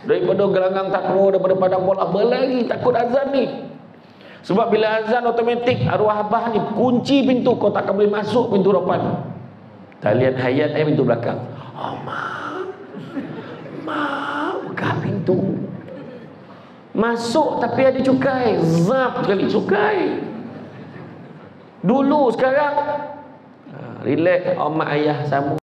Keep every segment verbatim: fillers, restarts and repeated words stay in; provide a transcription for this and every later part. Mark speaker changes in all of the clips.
Speaker 1: Daripada gelangang takmo, daripada padang bola, apa lagi takut azan ni. Sebab bila azan otomatik arwah abah ni kunci pintu, kau tak boleh masuk pintu depan. Talian hayat eh pintu belakang. Oh mak, mak buka pintu. Masuk tapi ada cukai, zap sekali cukai. Dulu sekarang ha, relax, oh mak ayah sama.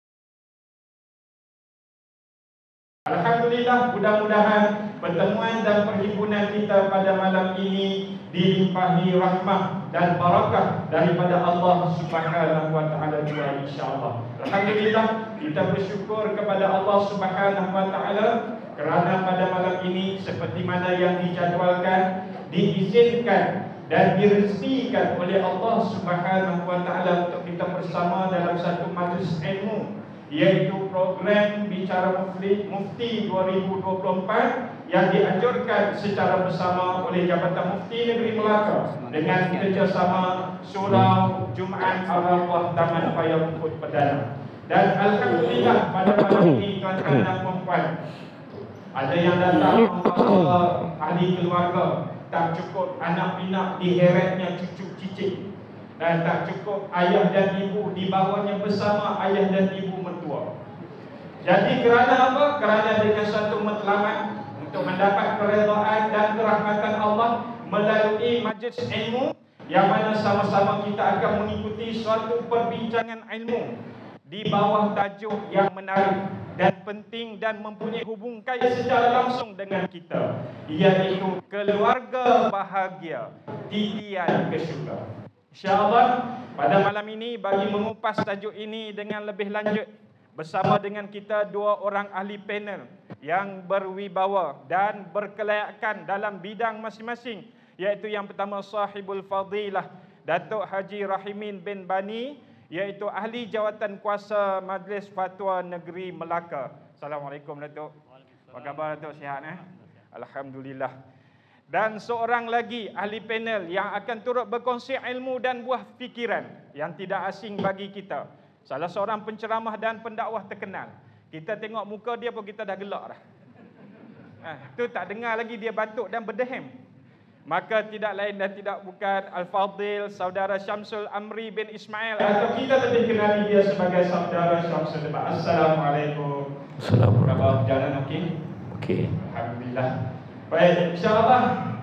Speaker 2: Alhamdulillah, mudah-mudahan pertemuan dan perhimpunan kita pada malam ini dilimpahi rahmah dan barakah daripada Allah Subhanahu wa taala juga insyaallah. Alhamdulillah, kita bersyukur kepada Allah Subhanahu wa taala kerana pada malam ini seperti mana yang dijadualkan, diizinkan dan direzekikan oleh Allah Subhanahu wa taala untuk kita bersama dalam satu majlis ilmu, iaitu program Bicara Mufti, Mufti dua ribu dua puluh empat yang dianjurkan secara bersama oleh Jabatan Mufti Negeri Melaka dengan kerjasama Surau Jumaat Al-Rahmah Taman Payahukut Perdana. Dan alhamdulillah pada malam ini tuan-tuan dan puan-puan, ada yang datang membawa ahli keluarga, tak cukup anak pinak diheretnya cucu cicit, dan tak cukup ayah dan ibu dibawanya bersama ayah dan ibu mertua. Jadi kerana apa? Kerana dengan satu matlamat untuk mendapat keredaan dan kerahmatan Allah melalui majlis ilmu yang mana sama-sama kita akan mengikuti suatu perbincangan ilmu di bawah tajuk yang menarik dan penting dan mempunyai hubung kait secara langsung dengan kita, iaitu keluarga bahagia, titian ke syurga. InsyaAllah pada malam ini bagi mengupas tajuk ini dengan lebih lanjut, bersama dengan kita dua orang ahli panel yang berwibawa dan berkelayakan dalam bidang masing-masing, iaitu yang pertama sahibul fadilah Datuk Haji Rahimin bin Bani, iaitu ahli jawatan kuasa Majlis Fatwa Negeri Melaka. Assalamualaikum Datuk. Apa khabar Datuk, sihat eh? Alhamdulillah. Dan seorang lagi ahli panel yang akan turut berkongsi ilmu dan buah fikiran yang tidak asing bagi kita. Salah seorang penceramah dan pendakwah terkenal. Kita tengok muka dia pun kita dah gelak dah. Ah, tu tak dengar lagi dia batuk dan berdehem. Maka tidak lain dan tidak bukan Al-Fadil Saudara Syamsul Amri bin Ismail, atau kita lebih kenali dia sebagai Saudara Syamsul. Assalamualaikum.
Speaker 1: Assalamualaikum.
Speaker 2: Jalan okey?
Speaker 1: Okey.
Speaker 2: Alhamdulillah. Baik, insyaAllah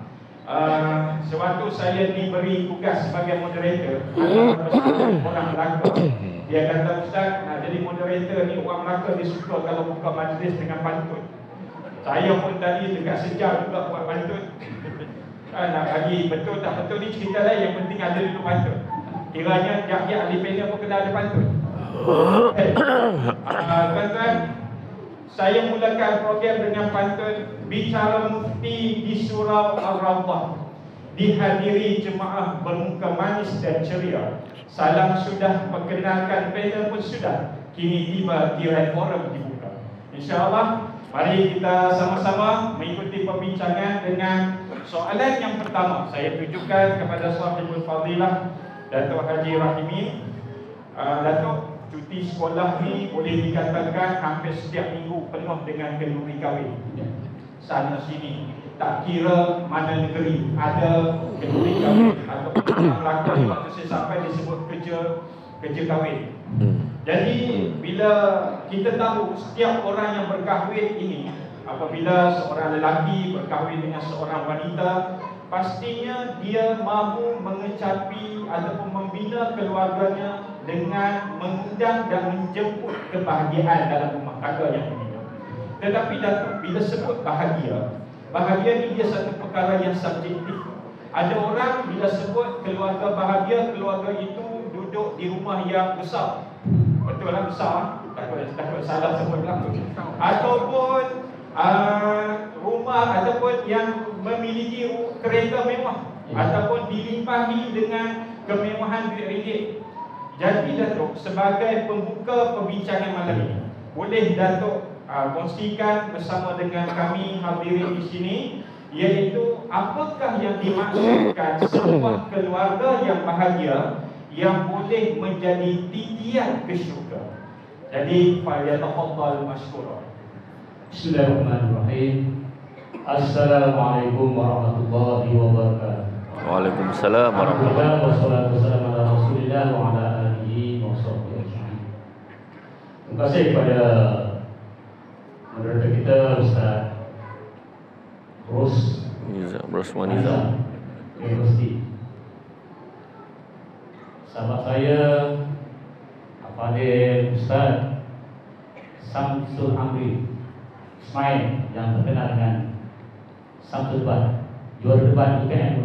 Speaker 2: uh, sewaktu saya diberi tugas sebagai moderator, orang Melaka, dia kata, Ustaz, nak jadi moderator ni orang Melaka dia suka kalau buka majlis dengan pantun. Saya pun tadi dekat sejam juga buat pantun. Ah, nak bagi betul tak betul ni cerita lain, yang penting ada dulu pantun. Kiranya jap-jap ahli panel pun kena ada pantun. Okay. Uh, tuan-tuan, saya mulakan program dengan pantun Bicara Mufti di Surau Al-Rawdah, dihadiri jemaah bermuka manis dan ceria. Salam sudah, perkenalkan panel pun sudah, kini tiba tirai forum dibuka. InsyaAllah mari kita sama-sama mengikuti perbincangan dengan soalan yang pertama. Saya tujukan kepada sahibul fadilah Datuk Haji Rahimin. uh, Datuk, cuti sekolah ni boleh dikatakan hampir setiap minggu penuh dengan kenduri kahwin. Sana sini, tak kira mana negeri ada kenduri kahwin ataupun Melaka. Waktu saya sampai disebut kerja kerja kahwin. Jadi bila kita tahu setiap orang yang berkahwin ini, apabila seorang lelaki berkahwin dengan seorang wanita, pastinya dia mahu mengecapi ataupun membina keluarganya dengan mengundang dan menjemput kebahagiaan dalam rumah tangga yang berbina. Tetapi Datuk, bila sebut bahagia, bahagia ni dia satu perkara yang subjektif. Ada orang bila sebut keluarga bahagia, keluarga itu duduk di rumah yang besar. Betul lah, besar. Takut, takut salah sebut lah. Ataupun Uh, rumah ataupun yang memiliki kereta mewah, ataupun dilimpahi dengan kemewahan duit ringgit. Jadi Datuk, sebagai pembuka perbincangan malam ini, boleh Datuk uh, kongsikan bersama dengan kami hadirin di sini, iaitu apakah yang dimaksudkan sebuah keluarga yang bahagia yang boleh menjadi titian ke syurga. Jadi falyatafaddal mashkura.
Speaker 3: Bismillahirrahmanirrahim. Assalamualaikum warahmatullahi wabarakatuh.
Speaker 1: Waalaikumsalam warahmatullahi wabarakatuh.
Speaker 3: Wassalatu wassalamu ala Rasulillah wa ala alihi wa sahbihi ajma'in. Terima kasih kepada moderator kita Ustaz Ros
Speaker 1: Rosmaniza
Speaker 3: Universiti. Sahabat saya Fadil Ustaz Samsul Amri Ismail yang terkenal dengan Samsul Debat, juara debat U K M.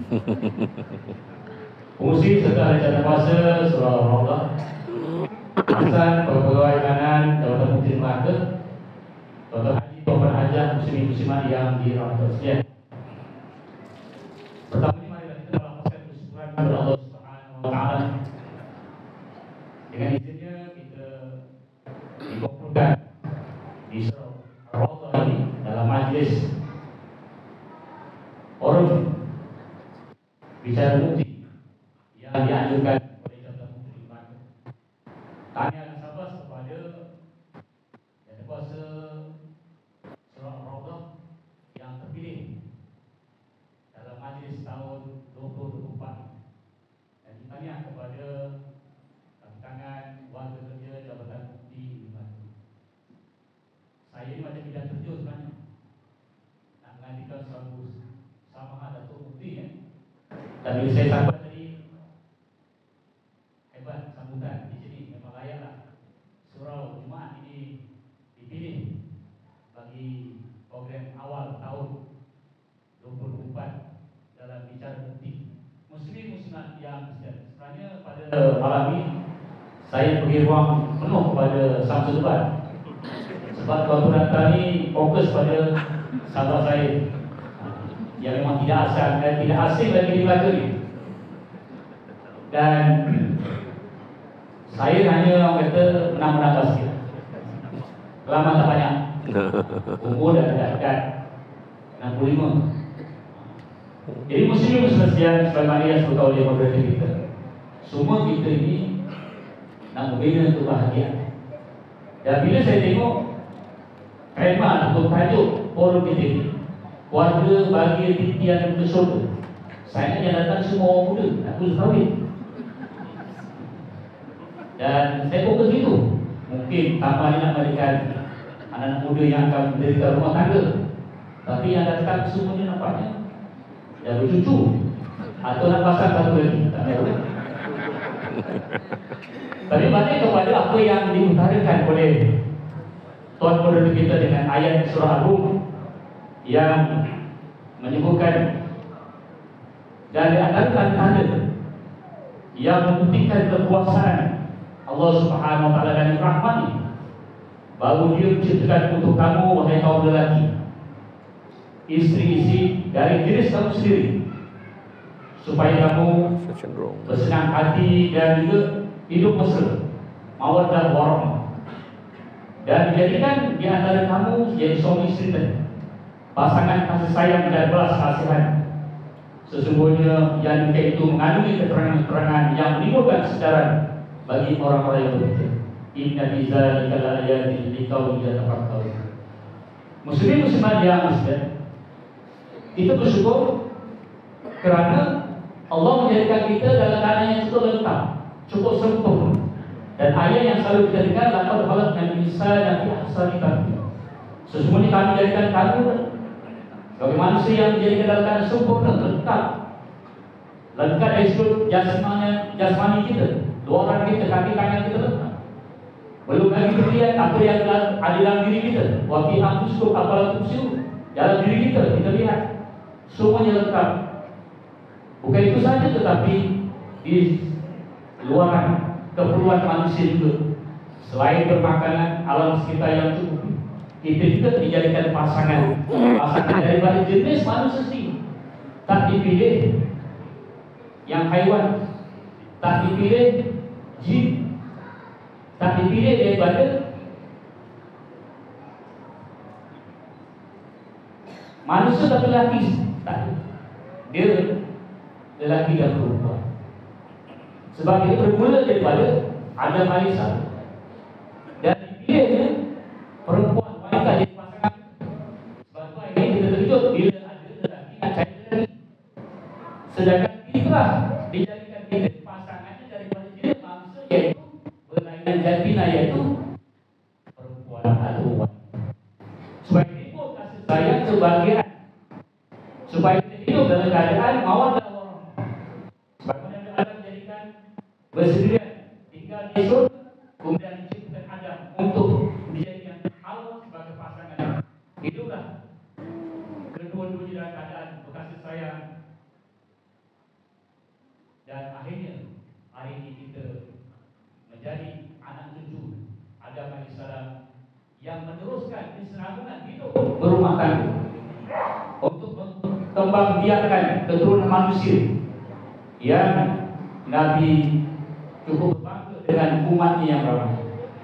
Speaker 3: Fungsi serta rencana kuasa Surah Al-Raudah, Hasan pegawai kanan Jabatan Menteri Melaka, Tuan Haji Tuan Hajah Muslimin Muslimat yang dirahmati sekalian. Pertama ini mari kita melafazkan bersyukuran kepada Allah Subhanahu wa taala. Dengan izinnya kita dikumpulkan di Surah Al-Raudah ini dalam majlis forum bicara mufti yang dianjurkan oleh Jabatan Menteri Melaka. Tanya nasabah kepada yang kuasa Surah Al-Raudah yang terpilih dalam majlis tahun dua ribu dua puluh empat, dan ditanya kepada tangan warga kerja Jabatan Mufti Melaka. Saya ini macam bidang kerja sebenarnya, nak mengajikan selalu sama Datuk Mufti ya. Dan bila saya sampai tadi, hebat sambutan di sini, memang layaklah surau Jumaat ini dipilih bagi program awal tahun dua ribu dua puluh empat dalam bicara mufti Muslim Muslimat yang sebenarnya pada malam ini saya beri ruang penuh kepada Samsul Debat, sebab tuan penata ni fokus pada sahabat saya yang memang tidak asal dan tidak asing lagi di Melaka ni. Dan saya hanya orang kata menang-menang sikit, lama tak banyak, umur dah dekat enam puluh lima. Jadi muslim muslimat sebagaimana yang sebut oleh moderator kita, semua kita ini nak membina kebahagiaan. Dan bila saya tengok tema atau tajuk forum kita ini, keluarga bagi titian ke surga, saya yang datang semua orang muda nak terus kahwin. Dan saya fokus itu, mungkin tambah nak berikan anak-anak muda yang akan mendirikan rumah tangga, tapi yang datang semuanya nampaknya dah bercucu atau nak pasang satu lagi, tak tahu. Tapi balik kepada apa yang diutarakan oleh Tuan Moderator kita dengan ayat surah Al-Rum yang menyebutkan dan di antara tanda yang membuktikan kekuasaan Allah Subhanahu wa taala dan rahmat-Nya, baru Dia menciptakan untuk kamu wahai kaum lelaki isteri-isteri dari jenis kamu sendiri, supaya kamu bersenang hati dan juga hidup mesra, mawaddah warahmah, dan dijadikan di antara kamu jadi suami isteri, pasangan kasih sayang dan belas kasihan. Sesungguhnya yang demikian itu mengandungi keterangan-keterangan yang menimbulkan kesedaran bagi orang-orang yang berpikir. Inna fi dzalika laayatin liqaumin yatafakkarun. Muslimin muslimat yang muslim, kita bersyukur kerana Allah menjadikan kita dalam keadaan yang cukup lengkap, cukup sempurna. Dan ayat yang selalu kita dengar, laqad khalaqnal insana fi ahsani taqwim. Sesungguhnya kami jadikan kamu sebagai manusia yang menjadikan dalam keadaan sempurna, lengkap. Lengkap dari sudut jasmani, jasmani kita, dua orang kita, kaki tangan kita lengkap. Belum lagi terlihat apa yang ada dalam diri kita. Wa fi anfusikum afala tubsirun. Dalam diri kita kita lihat semuanya lengkap. Bukan itu saja, tetapi di luaran keperluan manusia juga, selain bermakanan, alam sekitar yang cukup, kita juga dijadikan pasangan, pasangan daripada jenis manusia sendiri. Tak dipilih yang haiwan, tak dipilih jin, tak dipilih daripada manusia tapi lelaki, tak. Dia lelaki dan perempuan. Sebab dia bermula daripada Adam alaihissalam, dan dipilihnya perempuan wanita jadi pasangan Sedangkan itulah dijadikan kita pasangannya daripada jenis manusia, yaitu berlainan jantina, yaitu perempuan atau wanita. Supaya timbul kasih sayang kebahagiaan, supaya kita hidup dalam keadaan mawar dan warahmah. Sebagaimana Allah menjadikan bersendirian tinggal di surga, kemudian diciptakan Adam untuk dijadikan Hawa sebagai pasangan. Hiduplah kedua-duanya dalam keadaan berkasih sayang. Dan akhirnya hari ini kita menjadi anak cucu Adam alaihissalam yang meneruskan kesinambungan hidup berumah tangga untuk kembang biarkan keturunan manusia yang Nabi cukup berbangga dengan umatnya yang ramai.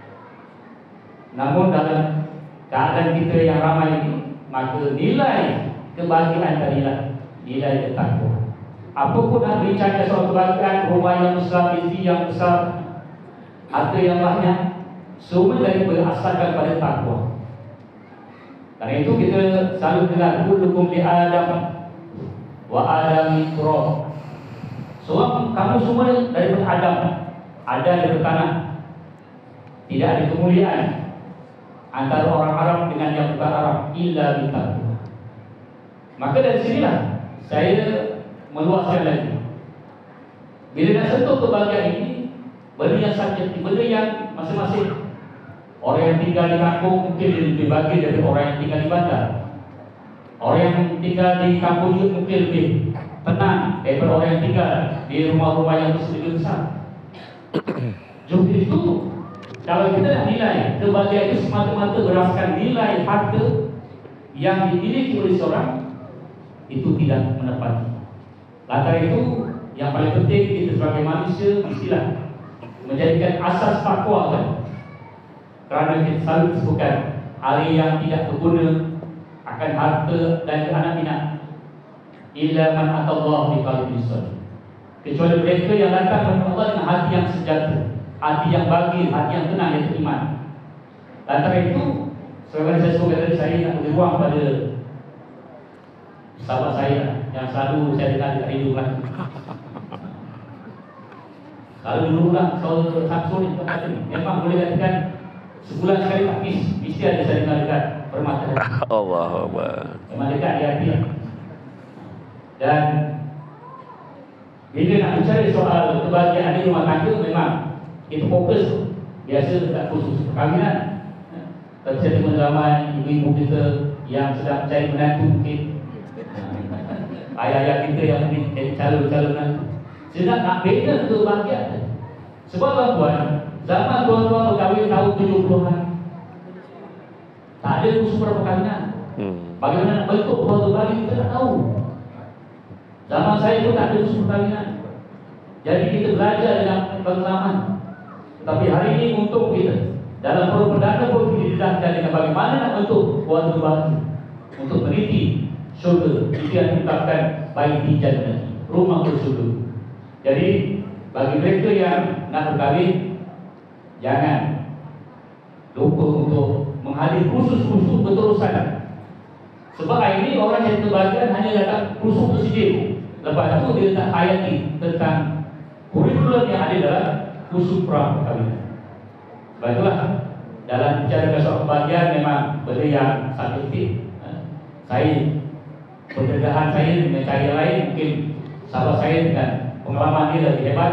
Speaker 3: Namun dalam keadaan kita yang ramai ini, maka nilai kebahagiaan tadilah nilai takwa. Apapun nak bincangkan soal kebahagiaan, rumah yang besar, isteri yang besar, harta yang banyak, semua dari berasaskan pada takwa. Karena itu kita selalu dengar kullukum li Adam wa Adam turab. Semua kamu semua daripada Adam, ada dari tanah. Tidak ada kemuliaan antara orang Arab dengan yang bukan Arab illa bitakwa. Maka dari sinilah saya meluaskan lagi. Bila nak sentuh kebahagiaan ini, benda yang sakit, benda yang masing-masing. Orang yang tinggal di kampung mungkin lebih bahagia daripada orang yang tinggal di bandar. Orang yang tinggal di kampung juga mungkin lebih tenang daripada orang yang tinggal di rumah-rumah yang lebih besar. Jadi itu, kalau kita nak nilai kebahagiaan itu semata-mata berdasarkan nilai harta yang dimiliki oleh seorang, itu tidak menepati. Lantaran itu, yang paling penting kita sebagai manusia mestilah menjadikan asas takwa kan. Kerana kita selalu disebutkan hari yang tidak berguna akan harta dan anak pinak illa man atallah bi qalbin salim. Kecuali mereka yang datang kepada Allah dengan hati yang sejati, hati yang bahagia, hati yang tenang, yaitu iman. Lantaran itu, sebagaimana saya sebutkan tadi, saya nak beri ruang pada sahabat saya yang selalu saya dengar dekat radio kan. Kalau dulu lah, kalau Samsung ni kata ni, memang boleh katakan sebulan sekali tak miss, mesti ada saya dengar dekat permata.
Speaker 1: Allah Allah.
Speaker 3: Memang dekat di hati. Dan bila nak bicara soal kebahagiaan di rumah tangga, memang kita fokus biasa dekat khusus perkahwinan. Tapi saya tengok ramai ibu-ibu kita yang sedang mencari menantu mungkin, ayah-ayah kita yang mungkin jadi calon-calon menantu. Sedang nak bina kebahagiaan. Sebab tuan-tuan, zaman tuan-tuan berkahwin tahun tujuh puluhan, tak ada khusus perkahwinan. Hmm. Bagaimana nak bentuk keluarga baru kita tak tahu. Zaman saya pun tak ada khusus perkahwinan. Jadi kita belajar dengan pengalaman. Tetapi hari ini untuk kita dalam forum perdana pun kita didedahkan dengan bagaimana nak bentuk keluarga baru untuk meniti syurga. Itu yang diucapkan baiti jannah, rumah bersyurga. Jadi bagi mereka yang nak berkahwin, jangan lupa untuk menghadir khusus-khusus berterusan. Sebab hari ini orang yang kebahagiaan hanya datang khusus tersendiri. Lepas itu dia tak hayati tentang kurikulum yang ada dalam khusus perkahwinan. Sebab itulah dalam bicara soal kebahagiaan memang benda yang sangat penting. Saya pendedahan saya dengan cara yang lain, mungkin sahabat saya dengan pengalaman dia lebih hebat.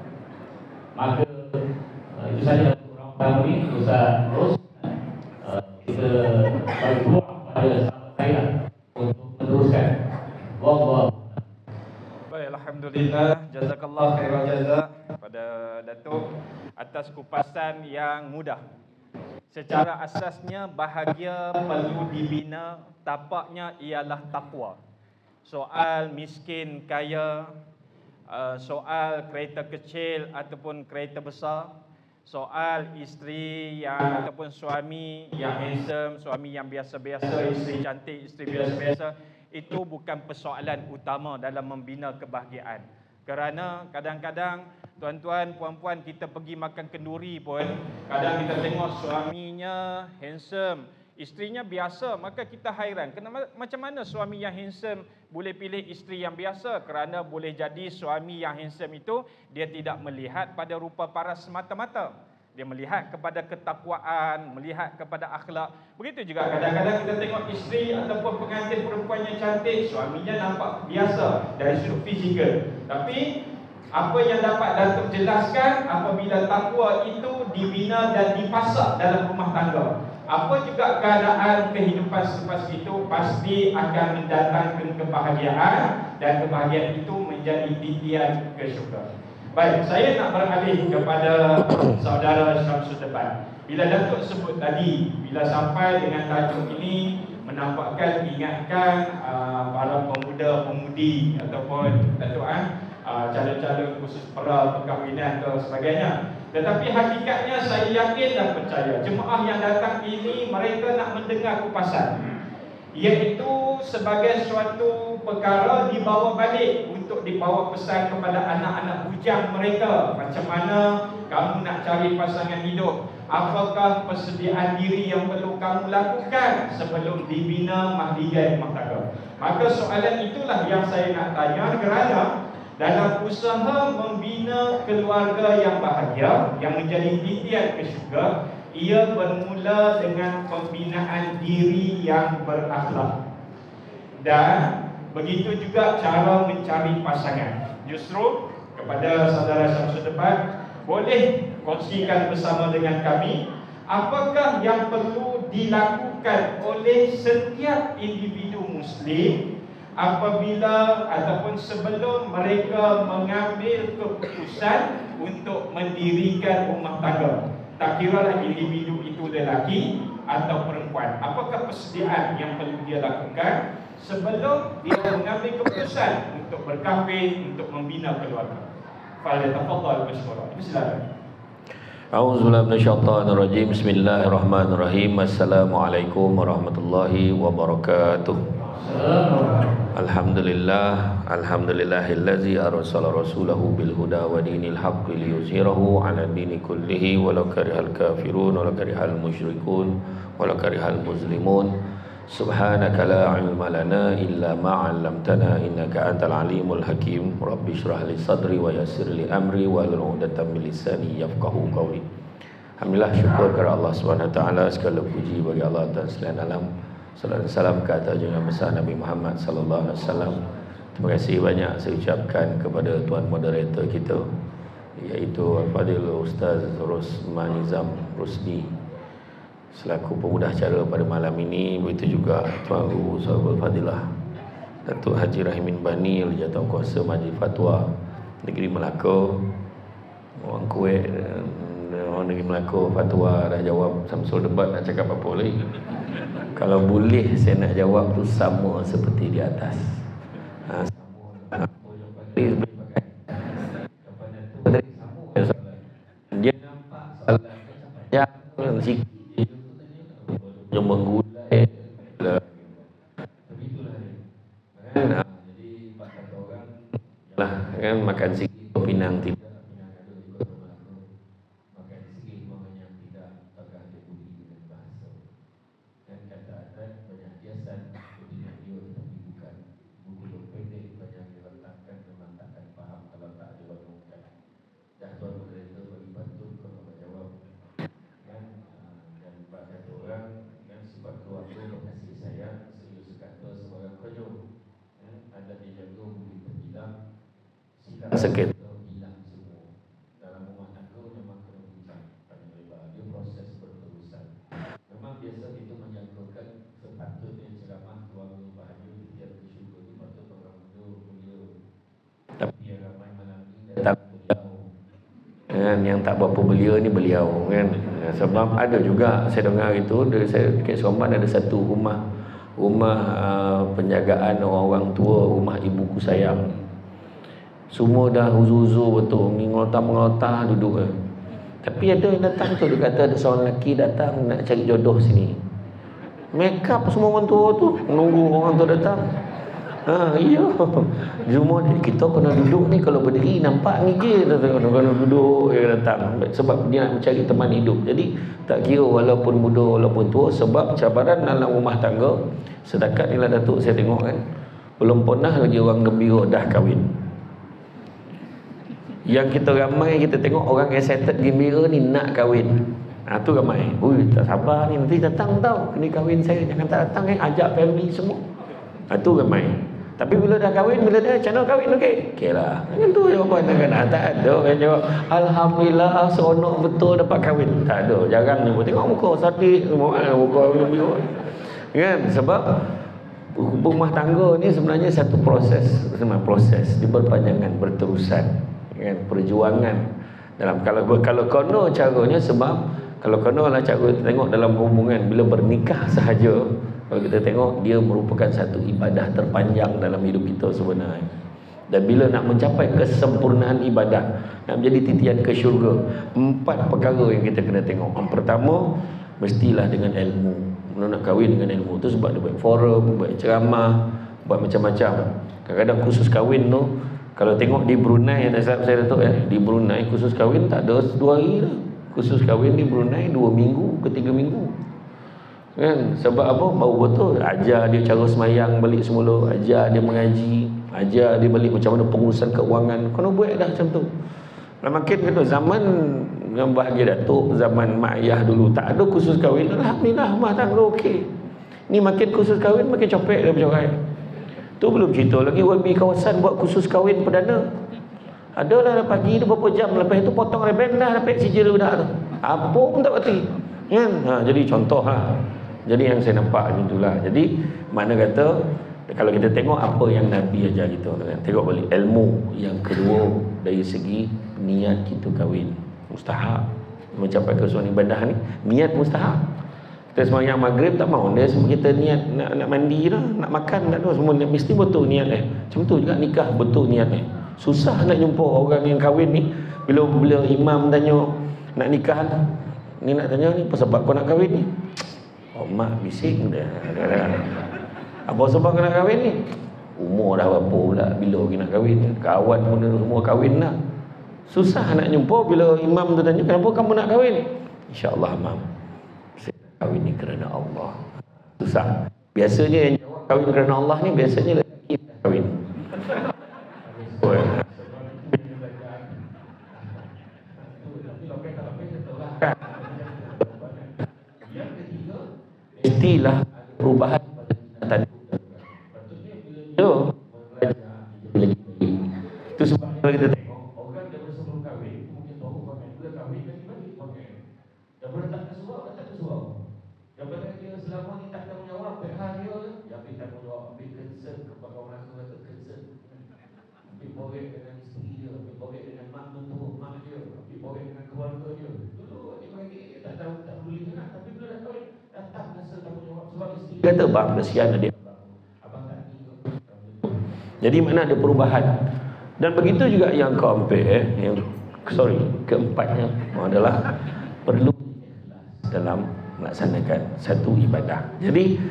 Speaker 3: Maka uh, itu saja untuk orang pertama ini. Usah terus uh, kita bagi peluang pada sahabat saya untuk meneruskan. Wallah.
Speaker 2: Baik, alhamdulillah, jazakallah khairan jazak pada Datuk atas kupasan yang mudah. Secara asasnya bahagia perlu dibina, tapaknya ialah takwa. Soal miskin kaya, Uh, soal kereta kecil ataupun kereta besar, soal isteri yang ataupun suami yang handsome, suami yang biasa-biasa, isteri cantik, isteri biasa-biasa, itu bukan persoalan utama dalam membina kebahagiaan. Kerana kadang-kadang tuan-tuan, puan-puan, kita pergi makan kenduri pun, kadang kita tengok suaminya handsome, isterinya biasa, maka kita hairan. Kenapa, macam mana suami yang handsome boleh pilih isteri yang biasa? Kerana boleh jadi suami yang handsome itu dia tidak melihat pada rupa paras semata-mata. Dia melihat kepada ketakwaan, melihat kepada akhlak. Begitu juga kadang-kadang kita tengok isteri ataupun pengantin perempuan yang cantik, suaminya nampak biasa dari sudut fizikal. Tapi apa yang dapat Datuk jelaskan, apabila takwa itu dibina dan dipasak dalam rumah tangga, apa juga keadaan kehidupan selepas itu pasti akan mendatangkan kebahagiaan, dan kebahagiaan itu menjadi titian ke syurga. Baik, saya nak beralih kepada saudara Syamsul Debat. Bila Datuk sebut tadi, bila sampai dengan tajuk ini menampakkan, ingatkan uh, para pemuda-pemudi ataupun Datuk ah uh, calon-calon khusus pera perkahwinan dan sebagainya. Tetapi hakikatnya saya yakin dan percaya jemaah yang datang ini mereka nak mendengar kupasan, iaitu sebagai suatu perkara dibawa balik untuk dibawa pesan kepada anak-anak bujang mereka. Macam mana kamu nak cari pasangan hidup, apakah persediaan diri yang perlu kamu lakukan sebelum dibina mahligai rumah tangga. Maka soalan itulah yang saya nak tanya, kerana dalam usaha membina keluarga yang bahagia, yang menjadi titian ke syurga, ia bermula dengan pembinaan diri yang berakhlak. Dan begitu juga cara mencari pasangan. Justru kepada saudara Syamsul Debat, boleh kongsikan bersama dengan kami apakah yang perlu dilakukan oleh setiap individu Muslim apabila ataupun sebelum mereka mengambil keputusan untuk mendirikan rumah tangga. Tak kiralah individu itu lelaki atau perempuan, apakah persediaan yang perlu dia lakukan sebelum dia mengambil keputusan untuk berkahwin, untuk membina keluarga. Falyatafaddal mashkura. Silakan.
Speaker 1: A'udzubillahi minasyaitonirrajim. Bismillahirrahmanirrahim. Assalamualaikum warahmatullahi wabarakatuh. Alhamdulillah, alhamdulillahillazi arsala rasulahu bil huda wa dinil haqqi liyuzhirahu 'ala dini kullihi walau karihal kafirun walau karihal musyrikun walau karihal muslimun. Subhanaka la ilma lana illa ma 'allamtana innaka antal alimul hakim. Rabbi shrah li sadri wa yassir li amri wa hlul 'uqdatam min lisani yafqahu qawli. Alhamdulillah, syukur kepada Allah Subhanahu wa taala, segala puji bagi Allah dan sekalian alam. Salam dan salam ke atas junjungan besar Nabi Muhammad sallallahu alaihi wasallam. Terima kasih banyak saya ucapkan kepada tuan moderator kita, iaitu Al-Fadhil Ustaz Rosman Nizam Rusdi selaku pemudah acara pada malam ini. Begitu juga Tuan Guru Sahabat Fadilah Datuk Haji Rahimin Bani, Jawatan Majlis Fatwa Negeri Melaka. Orang Kuwait, orang Negeri Melaka fatwa dah jawab. Syamsul Debat nak cakap apa lagi? Kalau boleh saya nak jawab tu sama seperti di atas. Ha, dia nampak salah yang sikit yang menggulai lah. Tapi itulah dia. Kan, jadi kata orang lah kan, makan sikit pinang tidak. Sakit dalam rumah tangga memang kena bincang panjang lebar. Dia proses berterusan. Memang biasa kita menyangkakan sepatutnya ceramah keluarga bahagia di tiap syurga itu patut orang muda mulia. Tapi yang ramai malam ini datang beliau kan, yang tak berapa belia ni beliau kan. Sebab ada juga saya dengar itu, saya dekat Seremban ada satu rumah rumah uh, penjagaan orang-orang tua, rumah ibuku sayang. Semua dah uzu-uzu betul, ni ngelotah-ngelotah duduk kan. Tapi ada yang datang tu, dia kata ada seorang lelaki datang nak cari jodoh sini. Make up semua orang tua tu, menunggu orang tu datang. Ha, iya. Cuma kita kena duduk ni, kalau berdiri nampak ngigil, kena kena duduk dia datang. Sebab dia nak mencari teman hidup. Jadi tak kira walaupun muda walaupun tua, sebab cabaran dalam rumah tangga setakat ni lah Datuk saya tengok kan, belum pernah lagi orang gembira dah kahwin. Yang kita ramai kita tengok orang excited gembira ni nak kahwin. Ha, tu ramai. Ui, tak sabar ni, nanti datang tau ni kahwin saya, jangan tak datang kan, ajak family semua. Ha, tu ramai. Tapi bila dah kahwin, bila dah channel kahwin, okey. Okey lah. Macam tu jawapan kan. Ha, tak ada kan jawab alhamdulillah seronok betul dapat kahwin. Tak ada. Jarang ni tengok muka Sadiq, muka gembira. Kan? Sebab rumah tangga ni sebenarnya satu proses, sebenarnya proses di berpanjangan, berterusan. Kan? Perjuangan dalam kalau kalau kono caranya, sebab kalau kono lah cara kita tengok dalam hubungan bila bernikah sahaja, kalau kita tengok dia merupakan satu ibadah terpanjang dalam hidup kita sebenarnya. Dan bila nak mencapai kesempurnaan ibadah, nak menjadi titian ke syurga, empat perkara yang kita kena tengok. Yang pertama, mestilah dengan ilmu. Kalau nak kahwin dengan ilmu tu, sebab dia buat forum, buat ceramah, buat macam-macam. Kadang-kadang khusus kahwin tu, kalau tengok di Brunei, tak saya Datuk ya, di Brunei khusus kahwin tak ada dua hari lah. Khusus kahwin di Brunei dua minggu ke tiga minggu. Kan? Sebab apa? Baru betul ajar dia cara semayang balik semula, ajar dia mengaji, ajar dia balik macam mana pengurusan keuangan. Kena buat dah macam tu. Nah, makin kata zaman yang bahagia Datuk, zaman mak ayah dulu tak ada khusus kahwin. Alhamdulillah rumah tangga okey. Ni makin khusus kahwin makin copek dia bercerai. Tu belum cerita lagi Y B kawasan buat khusus kahwin perdana. Adalah pagi tu berapa jam, lepas tu potong reben dah dapat sijil budak tu. Apa pun tak berhenti. Kan? Ha, jadi contoh lah. Jadi yang saya nampak macam itulah. Jadi mana kata kalau kita tengok apa yang Nabi ajar kita, tengok balik ilmu. Yang kedua dari segi niat kita kahwin mustahab. Mencapai kesulitan ibadah ni niat mustahab. Kita sembahyang maghrib tak mau dia semua kita niat nak, nak mandi lah, nak makan tak ada semua mesti betul niat eh. Macam tu juga nikah betul niat eh. Susah nak jumpa orang yang kahwin ni bila bila imam tanya nak nikah ni, nak tanya ni apa sebab kau nak kahwin ni? Oh mak bising dah. Apa sebab kau nak kahwin ni? Umur dah berapa pula, bila kita nak kahwin? Kawan pun semua kahwin lah. Susah nak jumpa bila imam tu tanya kenapa kamu nak kahwin? InsyaAllah mam, saya nak kahwin ni kerana Allah. Susah. Biasanya yang jawab kahwin kerana Allah ni biasanya lelaki kahwin. Mestilah perubahan tadi. Itu sebab kalau kita tengok orang dia sebelum kahwin mungkin tahu pakai bila kahwin lagi balik pakai. Daripada tak kesuap tak kesuap. Daripada dia selama ni tak tanggungjawab pihak dia dia ambil tanggungjawab, ambil concern kepada orang tua tu concern. Ambil borek dengan isteri dia, ambil borek dengan mak mentua mak dia, ambil borek dengan keluarga dia. Dulu dia bagi tak tahu tak peduli sangat, tapi bila dah kahwin datang rasa tanggungjawab sebab isteri kata bang kesian adik abang tak ni. Jadi mana ada perubahan. Dan begitu juga yang keempat eh, yang sorry keempatnya adalah perlu ikhlas dalam melaksanakan satu ibadah. Jadi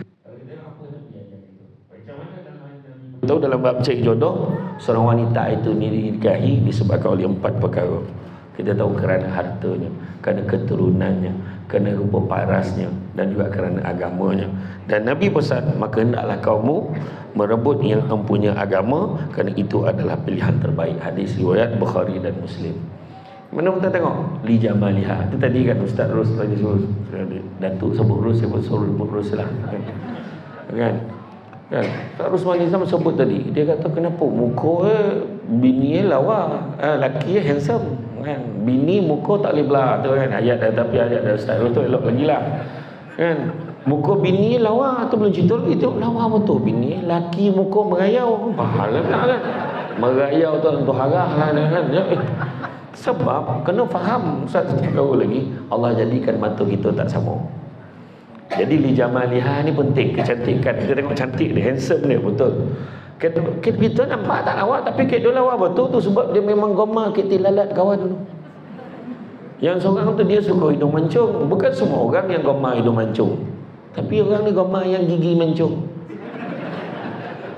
Speaker 1: tahu dalam bab cari jodoh, seorang wanita itu dinikahi disebabkan oleh empat perkara. Kita tahu kerana hartanya, kerana keturunannya, kerana rupa parasnya, dan juga kerana agamanya. Dan Nabi pesan, maka hendaklah kaummu merebut yang mempunyai agama, kerana itu adalah pilihan terbaik. Hadis riwayat Bukhari dan Muslim. Mana kita tengok li jamaliha. Itu tadi kan Ustaz Rus tadi suruh Datuk sebut Rus, saya pun suruh sebut Rus lah. Kan? Kan? Kan? Ustaz Rusman Nizam sebut tadi, dia kata kenapa muka eh, bini eh lawa, eh, laki eh handsome. Kan? Bini muka tak boleh belah tu kan ayat, tapi ayat dari Ustaz Rus tu elok lagi lah. Kan? Muka bini lawa tu belum cerita lagi, tengok lawa betul bini, laki muka merayau, pahala tak kan? Merayau tu untuk harah lah kan. Eh, sebab kena faham Ustaz kau lagi, Allah jadikan mata kita tak sama. Jadi li jamaliha ni penting, kecantikan. Kita tengok cantik dia, handsome dia betul. Kita, kita nampak tak lawa tapi kita lawa betul tu sebab dia memang goma kita lalat kawan tu. Yang seorang tu dia suka hidung mancung, bukan semua orang yang goma hidung mancung. Tapi orang ni goma yang gigi mancung.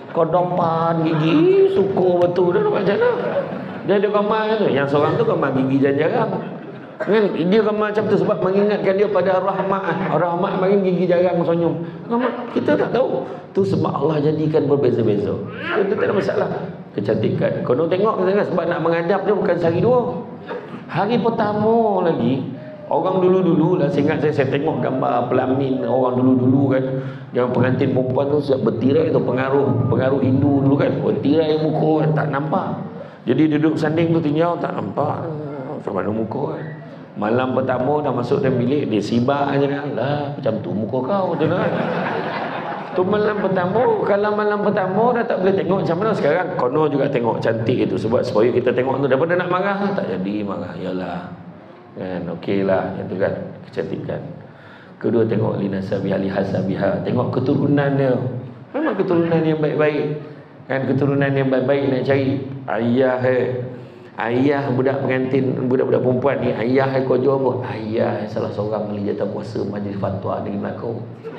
Speaker 1: Kodopan gigi, suku betul dah macam mana. Dia ada gambar tu. Yang seorang tu gambar gigi jarang-jarang. Kan? Dia gambar macam tu sebab mengingatkan dia pada rahmat. Rahmat makin gigi jarang senyum. Rahmat kita tak tahu. Tu sebab Allah jadikan berbeza-beza. Itu tak ada masalah. Kecantikan. Kau nak tengok sebab nak menghadap dia bukan sehari dua. Hari pertama lagi, orang dulu-dulu lah, saya ingat saya, saya tengok gambar pelamin orang dulu-dulu kan, yang pengantin perempuan tu siap bertirai tu, pengaruh pengaruh Hindu dulu kan, bertirai muka kan, tak nampak. Jadi duduk sanding tu tinjau tak nampak macam mana muka kan. Malam pertama dah masuk dalam bilik, dia sibak aja kan, lah macam tu muka kau tu kan. Tu malam pertama. Kalau malam pertama dah tak boleh tengok macam mana, sekarang kono juga tengok cantik itu, sebab supaya kita tengok tu daripada nak marah tak jadi marah. Yalah kan, okey lah yang tu kan, kecantikan. Kedua tengok linasabiha lihasabiha, tengok keturunan dia, memang keturunan yang baik-baik kan, keturunan yang baik-baik nak cari. Ayah eh ayah budak pengantin, budak-budak perempuan ni, ayah eh kau jawab apa? Ayah salah seorang ahli jatah kuasa majlis fatwa negeri Melaka.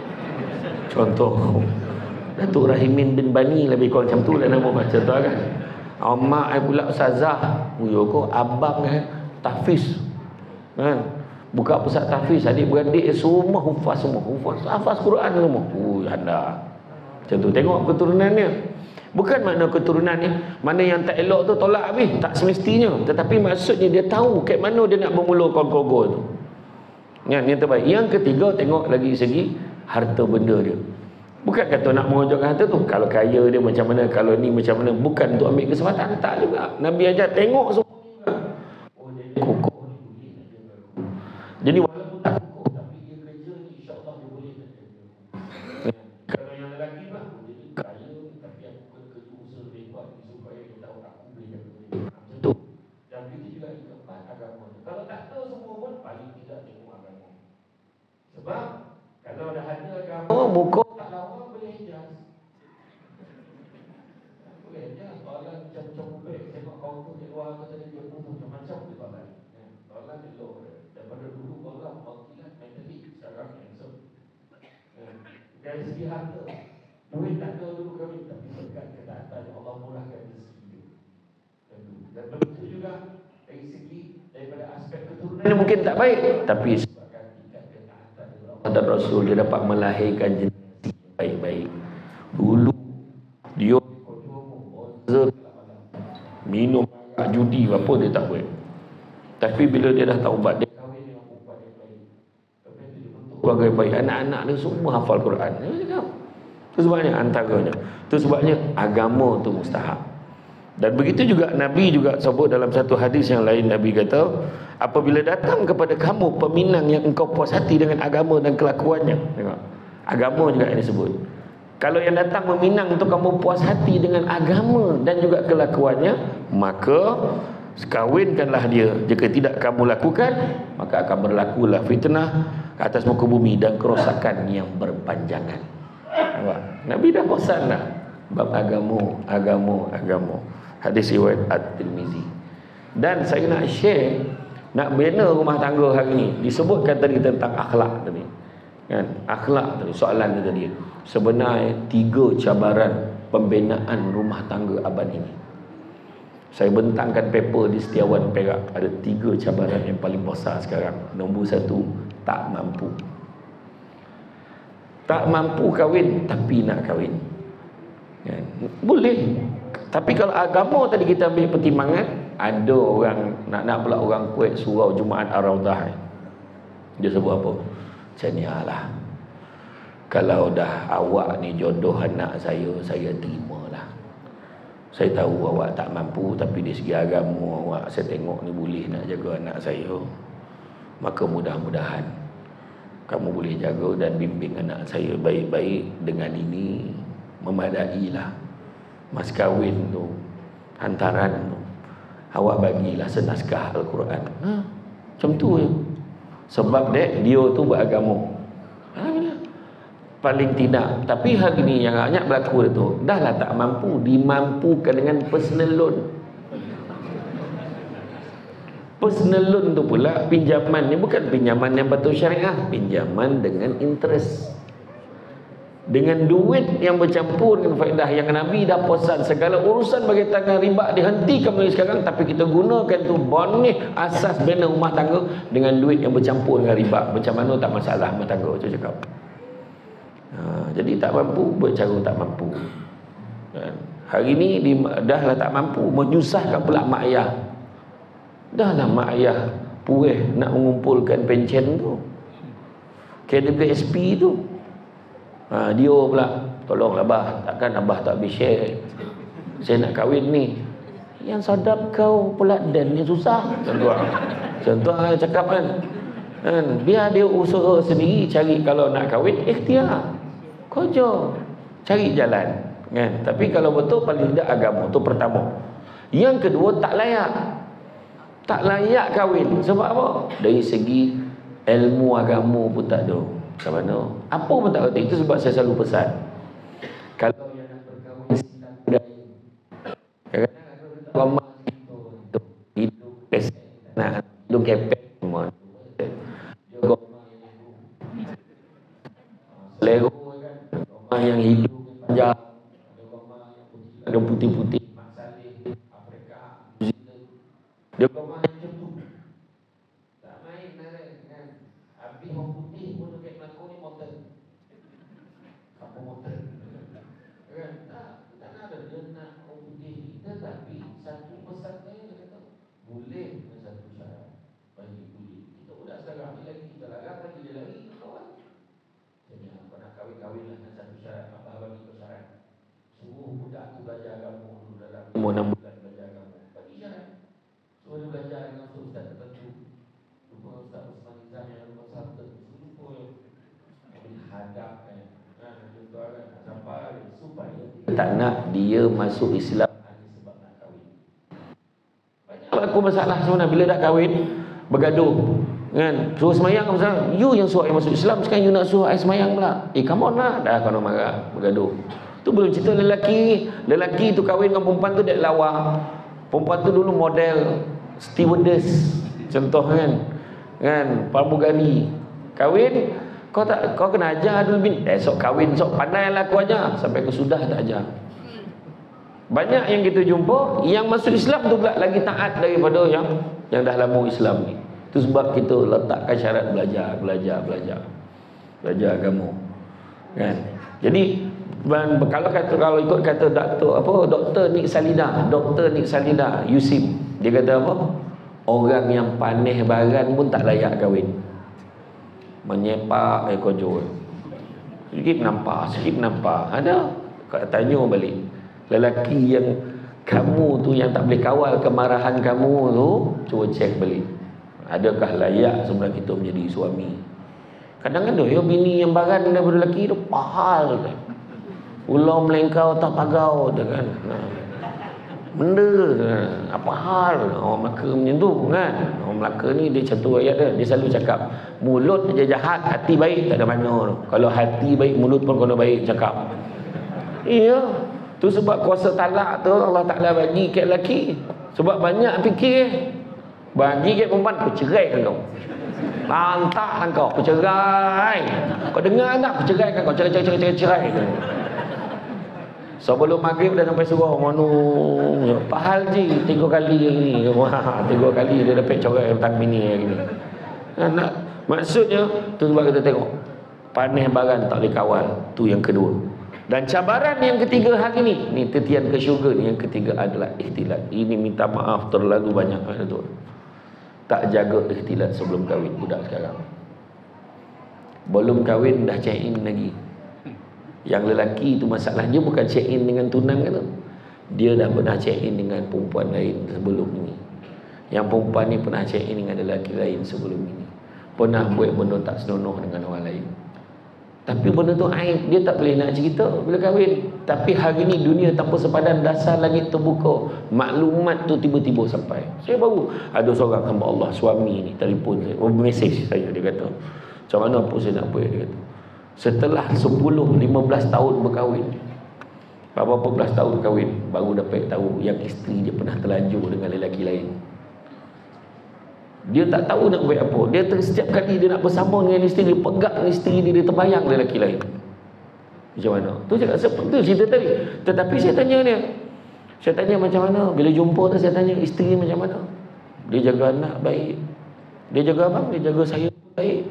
Speaker 1: Contoh Datuk Rahimin bin Bani, lebih kurang macam tu lah nama macam tu kan. Mak ai pula ustazah, yo ko abang eh tahfiz kan, buka pusat tahfiz, adik-beradik semua hufaz, semua hufaz hafaz Quran semua. Ui anda macam tu, tengok keturunannya. Bukan makna keturunan ni mana yang tak elok tu tolak habis, tak semestinya, tetapi maksudnya dia tahu kat mana dia nak bermula kongkogo tu. Yang yang terbaik. Yang ketiga tengok lagi segi harta benda dia. Bukan kata nak mengojokkan harta tu, kalau kaya dia macam mana, kalau ni macam mana, bukan untuk ambil kesempatan, tak juga. Nabi ajar tengok semua. Oh jadi kokoh ni boleh. Jadi walaupun tak kokoh tapi dia kerja ni insya-Allah dia boleh. Kalau yang lelaki mah jadi kaya tapi aku kerja usaha hebat supaya dia tahu aku boleh jaga dia. Macam tu. Dan begitu juga di tempat agama. Kalau tak tahu semua pun paling tidak tengok agama. Sebab kalau dah ada agama, oh, muka tak lawa boleh hijaz. Boleh hijaz. Soalan macam-macam baik. Tengok kau tu di luar kata dia pun macam-macam dia soalan. Soalan dia low. Daripada dulu Allah makilat mentally, sekarang handsome. Dari segi harta, duit tak ada dulu kami, tapi berkat ketaatan Allah murahkan rezeki dia. Dan begitu juga dari segi daripada aspek keturunan dia mungkin tak baik, tapi dan Rasul dia dapat melahirkan generasi baik-baik. Dulu dia minum judi apa dia tak boleh. Tapi bila dia dah taubat, dia kahwin dengan perempuan yang baik. Tapi dia bentuk keluarga yang baik. Anak-anak dia semua hafal Quran. Itu sebabnya antaranya. Itu sebabnya agama tu mustahab. Dan begitu juga Nabi juga sebut dalam satu hadis yang lain, Nabi kata, apabila datang kepada kamu peminang yang engkau puas hati dengan agama dan kelakuannya. Tengok. Agama juga yang disebut. Kalau yang datang meminang untuk kamu puas hati dengan agama dan juga kelakuannya, maka kawinkanlah dia. Jika tidak kamu lakukan, maka akan berlakulah fitnah atas muka bumi dan kerosakan yang berpanjangan. Nampak? Nabi dah bosan dah bab agama, agama, agama. Hadis riwayat At-Tirmizi. Dan saya nak share, nak bina rumah tangga hari ni, disebutkan tadi tentang akhlak tadi. Kan? Akhlak tadi, soalan dia tadi. Sebenarnya tiga cabaran pembinaan rumah tangga abad ini. Saya bentangkan paper di Setiawan Perak, ada tiga cabaran yang paling besar sekarang. Nombor satu, tak mampu. Tak mampu kahwin tapi nak kahwin. Kan? Boleh. Tapi kalau agama tadi kita ambil pertimbangan, ada orang nak nak pula orang kuat surau Jumaat Ar-Raudah. Dia sebut apa? Macam ni lah. Kalau dah awak ni jodoh anak saya, saya terimalah. Saya tahu awak tak mampu, tapi dari segi agama awak saya tengok ni boleh nak jaga anak saya. Maka mudah-mudahan kamu boleh jaga dan bimbing anak saya baik-baik. Dengan ini memadailah. Mas kahwin tu, hantaran tu, awak bagilah senaskah Al-Quran. Ha, macam tu je. Sebab dek, dia tu beragama. Ha, paling tidak. Tapi hari ni yang banyak berlaku tu, dah lah tak mampu, dimampukan dengan personal loan. Personal loan tu pula, pinjaman ni bukan pinjaman yang betul syariah, pinjaman dengan interest. dengan duit yang bercampur dengan faedah, yang Nabi dah pesan segala urusan berkaitan dengan riba dihentikan mulai sekarang, tapi kita gunakan tu bond ni asas bina rumah tangga dengan duit yang bercampur dengan riba. Macam mana tak masalah rumah tangga tu cakap. Ha, jadi tak mampu bercara tak mampu. Kan? Hari ni di, dah lah tak mampu, menyusahkan pula mak ayah. Dah lah mak ayah puih nak mengumpulkan pencen tu, K D P S P tu. Ha, dia pula, tolong abah, takkan abah tak habis share, saya nak kahwin ni. Yang sadap kau pula dan yang susah. Contoh Contoh saya cakap kan, kan, biar dia usaha sendiri cari. Kalau nak kahwin, ikhtiar, kerja, cari jalan, kan. Tapi kalau betul paling tidak agama tu pertama. Yang kedua, tak layak. Tak layak kahwin. Sebab apa? Dari segi ilmu agama pun tak ada. Macam mana? Apa pun tak kerti. Itu sebab saya selalu pesan, kalau yang nak berkahwin silam budaya, kadang-kadang ada ramai hidup hidup pesek, nak hidup kepek semua. Dia gomah yang hidup selero kan, gomah yang hidup panjang, ada gomah yang putih, ada putih-putih, Mak Saleh, Afrika, New Zealand. Dia gomah yang macam tu. Tak main kan. Habis orang putih pun dekat Melaka ni motor. Apa motor? Kan? Tak, tak ada dia nak orang putih ni. Tetapi satu pesan saya, dia kata boleh dengan satu syarat. Bagi kulit. Kita budak sekarang ni lagi, kita larang lagi dia lari, kawan. Jadi apa nak kahwin-kahwin lah dengan satu syarat. Abah bagi syarat, suruh budak tu belajar agama dulu dalam umur enam bulan, belajar agama. Bagi syarat. Suruh dia belajar dengan ustaz tertentu. Lupa Ustaz Usman Nizam yang rumah satu. Lupa hadap kan. Nah, contoh kan, sampai supaya tak nak dia masuk Islam hanya sebab nak kahwin. Banyak berlaku masalah sebenarnya bila dah kahwin, bergaduh. Kan? Suruh semayang misalnya, you yang suruh saya masuk Islam, sekarang you nak suruh saya semayang pula. Eh, come on lah. Dah kena marah, bergaduh. Tu belum cerita lelaki. Lelaki tu kahwin dengan perempuan tu dia lawa. Perempuan tu dulu model stewardess, contoh kan. Kan, pramugari. Kahwin, kau tak, kau kena ajar dulu bin. Esok kahwin, esok pandai lah aku ajar. Sampai ke sudah tak ajar. Banyak yang kita jumpa, yang masuk Islam tu pula lagi taat daripada yang yang dah lama Islam ni. Itu sebab kita letakkan syarat belajar, belajar, belajar. Belajar agama. Kan? Jadi kalau kata, kalau ikut kata doktor apa, Doktor Nik Salida, Doktor Nik Salida Yusuf, dia kata apa? Orang yang panih baran pun tak layak kahwin. Menyepak ekor jual. Sikit nampak, sikit nampak. Ada. Kau tanya balik. Lelaki yang kamu tu yang tak boleh kawal kemarahan kamu tu, cuba cek balik. Adakah layak sebenarnya kita menjadi suami? Kadang-kadang ya bini yang baran daripada lelaki tu pahal. Ular melengkau tak pagau dia kan. Nah. Benda apa hal orang Melaka macam tu kan. Orang Melaka ni dia satu ayat dia, dia selalu cakap mulut je jahat, hati baik tak ada mana. Kalau hati baik, mulut pun kena baik cakap. Iya. Tu sebab kuasa talak tu Allah Taala bagi kat lelaki. Sebab banyak fikir bagi kat perempuan, aku cerai kan kau. Lantaklah kau, aku cerai. Kau dengar tak? Aku cerai kan kau, cerai cerai cerai cerai. Sebelum maghrib dah sampai surau manu pahal je tiga kali ni. Wah, tiga kali dia dapat corak tentang bini hari ni. Nak maksudnya tu sebab kita tengok panih baran tak boleh kawal. Tu yang kedua. Dan cabaran yang ketiga hari ni, ni titian ke syurga ni, yang ketiga adalah ikhtilat. Ini minta maaf terlalu banyak tu. Tak jaga ikhtilat sebelum kahwin budak sekarang. Belum kahwin dah check in lagi. Yang lelaki itu masalahnya bukan check in dengan tunang kan? Dia dah pernah check in dengan perempuan lain sebelum ini. Yang perempuan ni pernah check in dengan lelaki lain sebelum ini. Pernah buat benda tak senonoh dengan orang lain. Tapi benda tu aib, dia tak boleh nak cerita bila kahwin. Tapi hari ni dunia tanpa sepadan, dasar langit terbuka, maklumat tu tiba-tiba sampai. Saya baru ada seorang hamba Allah, suami ni telefon saya, oh, mesej saya, dia kata macam mana apa saya nak buat, dia kata setelah sepuluh lima belas tahun berkahwin, berapa belas tahun berkahwin, baru dapat tahu yang isteri dia pernah terlanjur dengan lelaki lain. Dia tak tahu nak buat apa. Dia setiap kali dia nak bersama dengan isteri, dia pegang isteri dia, dia terbayang lelaki lain. Macam mana? Tu cakap seperti tu cerita tadi. Tetapi saya tanya dia. Saya tanya macam mana? Bila jumpa tu saya tanya isteri macam mana? Dia jaga anak baik. Dia jaga abang, dia jaga saya baik.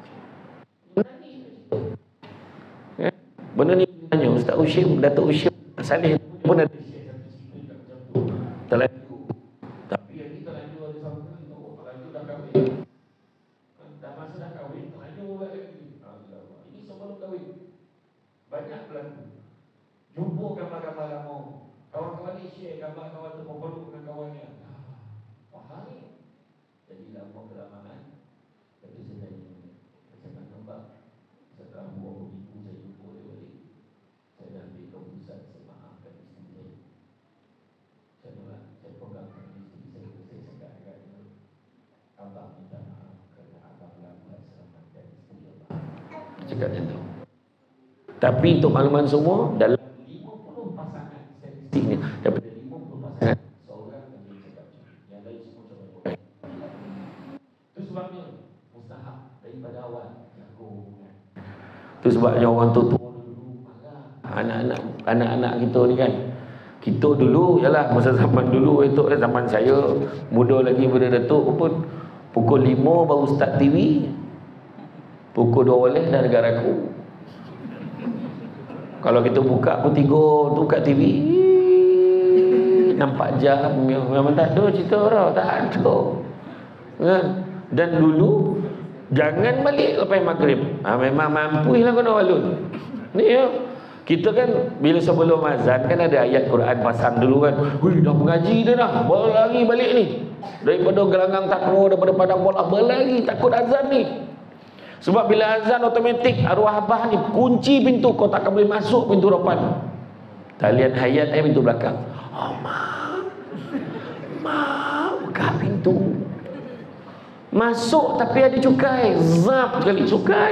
Speaker 1: Ya? Benda ni tanya Ustaz Ushim, Datuk Ushim Saleh pun ada terlanjur. Tapi yang ni terlanjur ada sama terlanjur dah kahwin. Dah masa dah kahwin, terlanjur lagi. Ini sebelum kahwin. Banyak berlaku. Jumpa gambar-gambar lama. Kawan-kawan ni share gambar kawan tu berpeluk dengan kawannya. Faham ni? Jadi lama kelamaan. Tapi saya tanya, saya nak nampak setelah dua minggu saya jumpa dia balik. Saya dah ambil keputusan, saya maafkan isteri saya. Saya nak, saya pegangkan isteri saya, saya sekat-sekatnya. Abang minta maaf kerana abang lambat selamatkan isteri abang. Cakap macam tu. Tapi untuk makluman semua, dalam lima puluh pasangan statistik ni, daripada lima puluh pasangan, seorang yang dia cakap macam ni. Yang lain semua cakap macam ni. Itu sebabnya, mustahab daripada awal jago. Itu sebabnya orang tu tua dulu marah. Anak-anak anak-anak kita ni kan. Kita dulu, yalah masa zaman dulu itu zaman saya muda lagi pada Datuk pun pukul lima baru start T V. Pukul dua belas dah negara aku. Kalau kita buka pukul tiga tu kat T V nampak jam memang tak ada cerita dah, tak ada. Kan? Dan dulu jangan balik lepas maghrib. Ha, memang mampu lah kena walun. Ni ya. Kita kan bila sebelum azan kan ada ayat Quran pasang dulu kan. Hui dah mengaji dah dah. Berlari balik ni. Daripada gelanggang takwa, daripada padang bola berlari takut azan ni. Sebab bila azan automatik arwah abah ni kunci pintu, kau tak boleh masuk pintu depan. Talian hayat eh pintu belakang. Oh mak. Mak buka pintu. Masuk tapi ada cukai. Zap sekali cukai.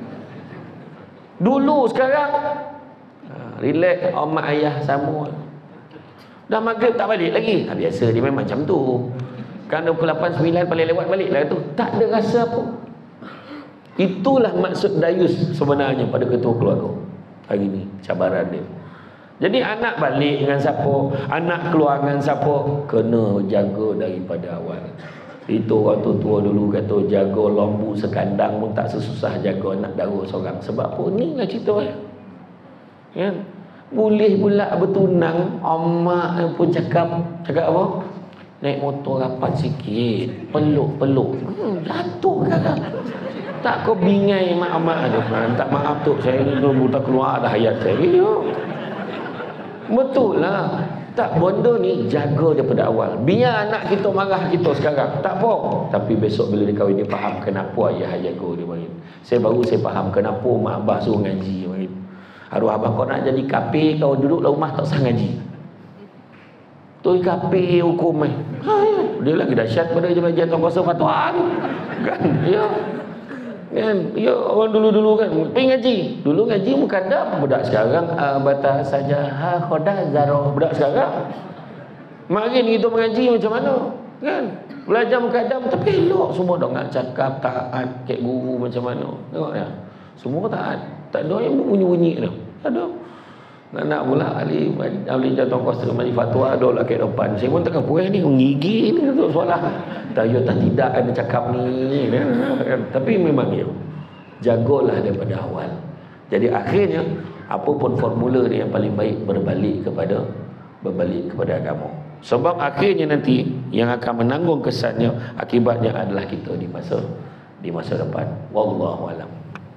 Speaker 1: Dulu sekarang ha, relax, oh, mak ayah sama. Dah maghrib tak balik lagi. Ha, biasa dia memang macam tu. Kan pukul lapan sembilan paling lewat balik lah tu. Tak ada rasa apa. Itulah maksud dayus sebenarnya pada ketua keluarga. Hari ni cabaran dia. Jadi anak balik dengan siapa, anak keluar dengan siapa, kena jaga daripada awal. Itu orang tua dulu kata jaga lembu sekandang pun tak sesusah jaga anak dara seorang. Sebab apa? Inilah cerita ya. Kan? Boleh pula bertunang, emak pun cakap, cakap apa? Naik motor rapat sikit, peluk-peluk. Hmm, jatuh kakak. Tak kau bingai mak-mak ada. Tak maaf tu, saya ni buta keluar dah hayat saya. Ya. Betul lah. Tak, benda ni jaga daripada awal. Biar anak kita marah kita sekarang, tak apa. Tapi besok bila dia kahwin dia faham kenapa ayah jaga dia main. Saya baru saya faham kenapa mak abah suruh ngaji main. Arwah abah kau nak jadi kafir, kau duduk dalam rumah tak usah ngaji. Tu kafir hukum main. Ha, ya. Dia lagi dahsyat pada jemaah tuan kuasa fatwa tu. Kan? Ya. Kan? Ya, orang dulu-dulu kan pergi ngaji. Dulu ngaji mukadam, budak sekarang uh, batas saja ha khodah zarah. Budak sekarang makin kita mengaji macam mana? Kan? Belajar mukadam tapi elok semua dong nak cakap taat kek guru macam mana. Tengok ya. Semua taat. Tak ada yang bunyi-bunyi dah. Tak ada. Nak-nak pula ahli ahli jatuh kuasa majlis fatwa ada lah kat depan. Saya pun tengah puas ni ngigi ni untuk soalan. Tak ya tak tidak ada cakap ni. Tapi memang ya. Jagalah daripada awal. Jadi akhirnya apapun formula ni yang paling baik berbalik kepada berbalik kepada agama. Sebab akhirnya nanti yang akan menanggung kesannya akibatnya adalah kita di masa di masa depan. Wallahu alam.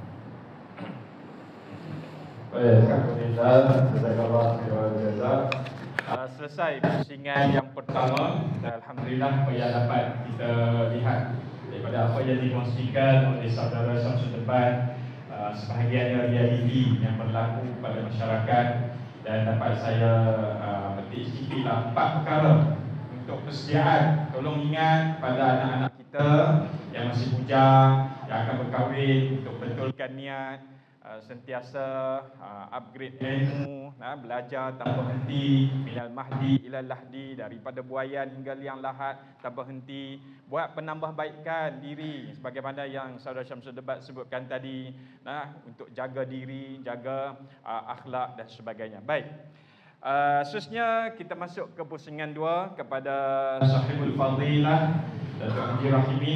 Speaker 2: Baik, Alhamdulillah, jazakallah khairan jazak. Uh, selesai pusingan yang pertama dan Alhamdulillah apa yang dapat kita lihat daripada apa yang dikongsikan oleh saudara Syamsul Debat, uh, sebahagiannya realiti yang berlaku pada masyarakat, dan dapat saya uh, petik sedikitlah empat perkara untuk persediaan. Tolong ingat pada anak-anak kita yang masih bujang, yang akan berkahwin, untuk betulkan niat. uh, sentiasa uh, upgrade ilmu, nah, belajar tanpa henti, minal mahdi ilal lahdi, daripada buayan hingga liang lahat tanpa henti, buat penambahbaikan diri sebagaimana yang Saudara Syamsul Debat sebutkan tadi, nah, untuk jaga diri, jaga uh, akhlak dan sebagainya. Baik. Uh, seterusnya kita masuk ke pusingan dua kepada Sahibul Fadilah Datuk Haji Rahimi.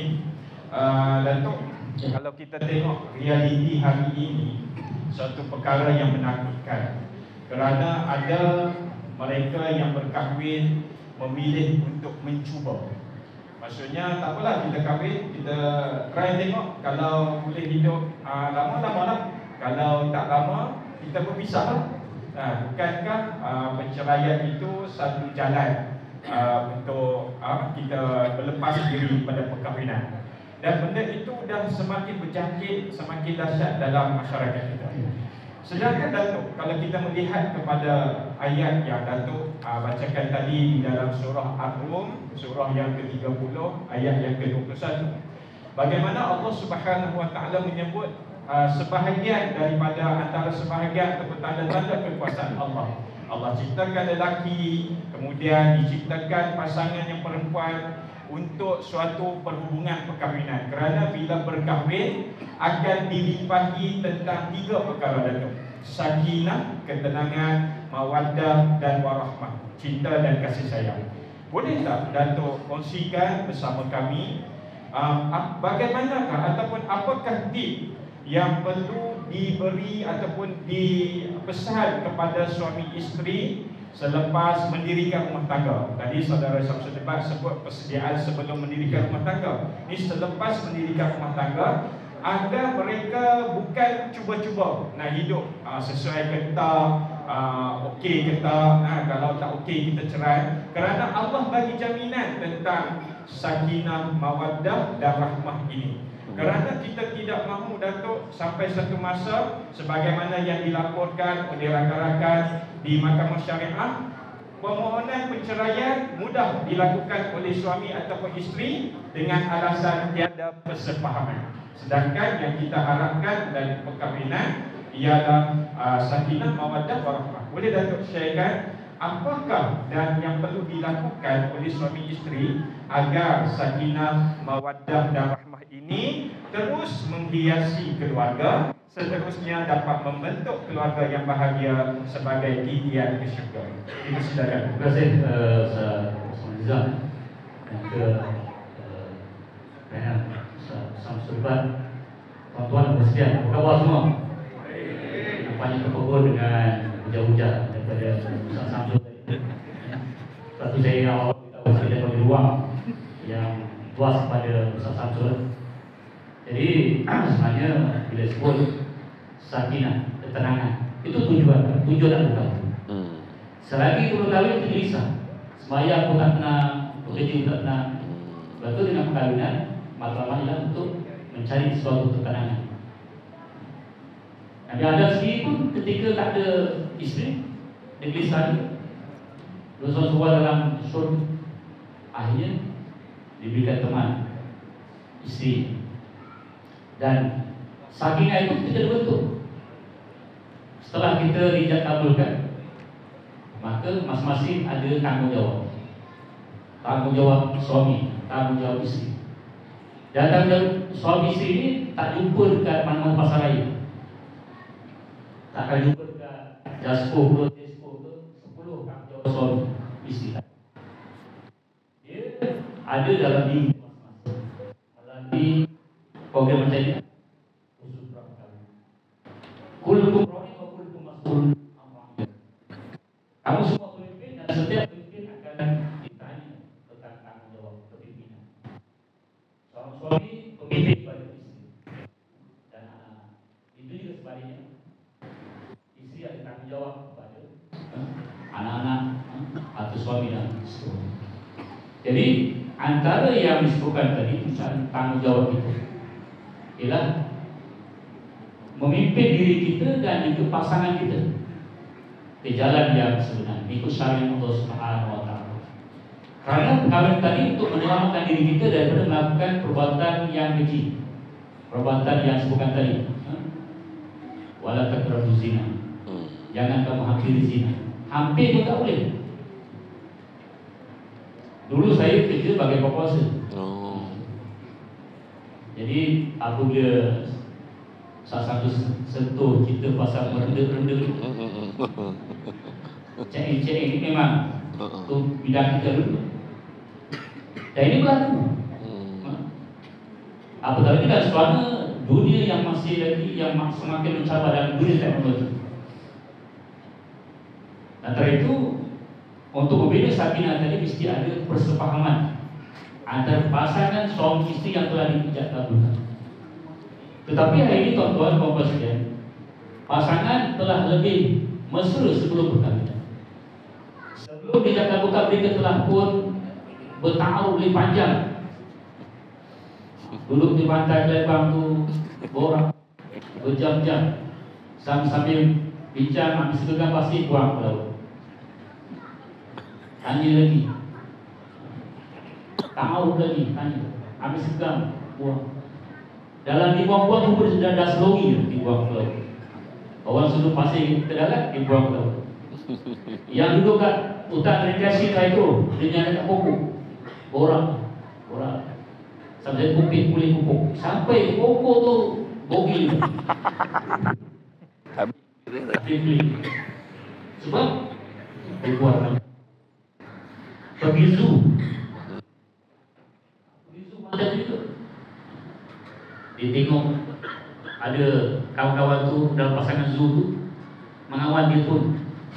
Speaker 2: uh, Datuk, kalau kita tengok realiti hari ini, satu perkara yang menakutkan, kerana ada mereka yang berkahwin memilih untuk mencuba. Maksudnya tak apalah kita kahwin, kita try tengok, kalau boleh hidup uh, lama-lama lah, kalau tak lama kita berpisah lah. Nah, bukankah uh, perceraian itu satu jalan uh, untuk uh, kita berlepas diri pada perkahwinan? Dan benda itu dah semakin berjangkit, semakin dahsyat dalam masyarakat kita. Sedangkan Datuk, kalau kita melihat kepada ayat yang Datuk uh, bacakan tadi di dalam surah Ar-Rum, surah yang ke tiga puluh, ayat yang ke dua puluh satu, bagaimana Allah Subhanahu Wa Taala menyebut Uh, sebahagian daripada antara sebahagian ataupun tanda-tanda kekuasaan Allah. Allah ciptakan lelaki, kemudian diciptakan pasangan yang perempuan untuk suatu perhubungan perkahwinan. Kerana bila berkahwin akan dilimpahi tentang tiga perkara Datuk: sakinah, ketenangan, mawaddah dan warahmah, cinta dan kasih sayang. Boleh tak Datuk kongsikan bersama kami um, bagaimanakah ataupun apakah tip yang perlu diberi ataupun dipesan kepada suami isteri selepas mendirikan rumah tangga? Tadi Saudara Syamsul Debat sebut persediaan sebelum mendirikan rumah tangga. Ini selepas mendirikan rumah tangga, agar mereka bukan cuba-cuba nak hidup uh, sesuai ke tak, uh, okey ke tak, uh, kalau tak okey kita cerai. Kerana Allah bagi jaminan tentang sakinah, mawaddah dan rahmah ini. Kerana kita tidak mahu Datuk sampai satu masa sebagaimana yang dilaporkan oleh rakan-rakan di Mahkamah Syariah, permohonan perceraian mudah dilakukan oleh suami ataupun isteri dengan alasan tiada persefahaman. Sedangkan yang kita harapkan dari perkahwinan ialah uh, sakinah, mawaddah, warahmah. Boleh Datuk sharekan apakah dan yang perlu dilakukan oleh suami isteri agar sakinah, mawaddah dan rahmah ini terus menghiasi keluarga, seterusnya dapat membentuk keluarga yang bahagia sebagai titian ke syurga. Itu saudara.
Speaker 3: Terima kasih Ustaz Rizal dan ke panel Ustaz Syamsul Debat. Tuan-tuan bersedia, apa khabar semua? Nampaknya terpukul dengan hujan-hujan daripada Ustaz Syamsul tadi. Satu saya awal kita bersedia bagi ruang yang luas kepada Ustaz Syamsul. Jadi sebenarnya bila sebut sakinah, ketenangan, itu tujuan, tujuan nak berkahwin. Hmm. Selagi tu berkahwin itu gelisah, sembahyang pun tak tenang, bekerja pun tak tenang. Sebab tu dengan perkahwinan matlamat ialah untuk mencari suatu ketenangan. Nabi Adam sendiri pun ketika tak ada isteri, dia gelisah juga. Dosa sebuah dalam syurga, akhirnya diberikan teman isteri. Dan sakinah itu kita bentuk setelah kita rijab kabulkan, maka masing-masing ada tanggungjawab. Tanggungjawab suami, tanggungjawab isteri. Dan tanggungjawab suami isteri ini tak jumpa dekat mana-mana pasar raya. Tak akan jumpa dekat Jaspo ke Despo ke sepuluh tanggungjawab suami isteri. Dia ada dalam diri masing-masing. Melalui program macam ini, usul perkahwinan. Kullukum ra'in wa kullukum mas'ulun an ra'iyatihi. Kamu semua pemimpin dan setiap pemimpin akan ditanya tentang tanggungjawab kepimpinan. Seorang suami pemimpin pada isteri dan anak-anak. Itu juga sebaliknya. Isteri ada tanggungjawab kepada anak-anak atau suami dan isteri. Jadi antara yang disebutkan tadi tentang tanggungjawab itu ialah memimpin diri kita dan juga pasangan kita ke jalan yang sebenar, ikut syariat Allah Subhanahu Wa Taala. Kerana perkahwinan tadi untuk menyelamatkan diri kita daripada melakukan perbuatan yang keji, perbuatan yang sebutkan tadi, wala taqrabu zina.
Speaker 1: Hmm.
Speaker 3: Jangan kamu hampiri zina. Hampir pun tak boleh. Dulu saya kerja sebagai proposer.
Speaker 1: Oh.
Speaker 3: Jadi apabila salah satu sentuh kita pasal benda-benda cek-cek ini memang tu bidang kita dulu. Dan ini berlaku. Apatah lagi dan selama dunia yang masih lagi yang semakin mencabar dalam dunia teknologi. Antara itu, untuk membina sakinah tadi mesti ada persepahaman antara pasangan suami isteri yang telah dijak kabulkan. Tetapi hari ini tuan-tuan dan puan sekalian, pasangan telah lebih mesra sebelum perkahwinan. Sebelum dijak kabulkan, mereka telah pun bertaruh lebih panjang. Duduk di pantai Lembang tu borak berjam-jam sambil bincang, habis gegang pasir buang ke laut. Tanya lagi, tahu lagi, tanya, habis gegang buang. Dalam dibuang-buang rupa sudah dah selongi dibuang ke laut. Orang suruh pasir ke dalam, dibuang ke laut. Yang duduk kat hutan rekreasi itu, dia nyari kat pokok, borak, borak. Sampai bukit pulih pupuk sampai pokok tu bogil. Habis sebab dibuat pergi zoo. Pergi zoo macam itu. Dia tengok ada kawan-kawan tu dalam pasangan zoo tu mengawal dia pun.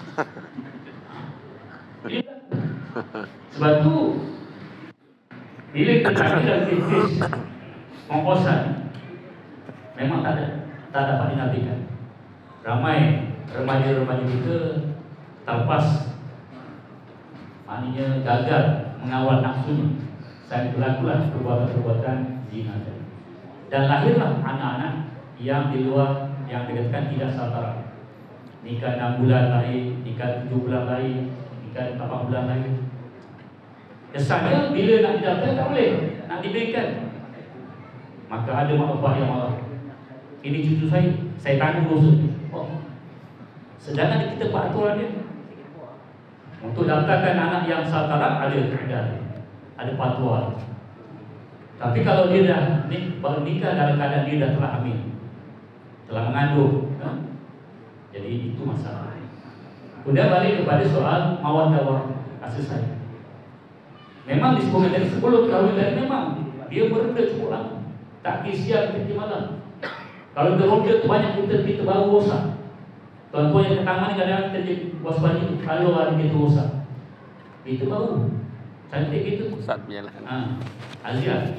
Speaker 3: Sebab tu bila kita dalam bisnis komposan memang tak ada, tak dapat dinafikan. Ramai remaja-remaja kita terlepas, maknanya gagal mengawal nafsunya, sampai berlakulah perbuatan-perbuatan zina tadi. Dan lahirlah anak-anak yang di luar, yang dikatakan tidak satara. Nikah enam bulan lahir, nikah tujuh bulan lahir, nikah lapan bulan lahir. Kesannya bila nak didaftar tak boleh, nak diberikan. Maka ada mak bapak yang marah. Ini cucu saya, saya tanggung dosa. Oh. Sedangkan kita buat aturan dia. Untuk daftarkan anak yang satara ada kaedah, ada patuan. Tapi kalau dia dah ni, baru nikah dalam keadaan dia dah telah hamil, telah mengandung, kan? Jadi itu masalah. Kemudian balik kepada soal mawaddah warahmah, kasih sayang. Memang disebutkan dari sebelum kahwin tadi memang dia berenda cukup lama, tak kisian ketika malam. Kalau terronda tu banyak kita kita baru rosak. Tuan-tuan yang pertama ni kadang-kadang kita jadi waspada kalau ada kita rosak. Itu baru cantik gitu.
Speaker 1: Ustaz punya lah.
Speaker 3: Ha, Azia.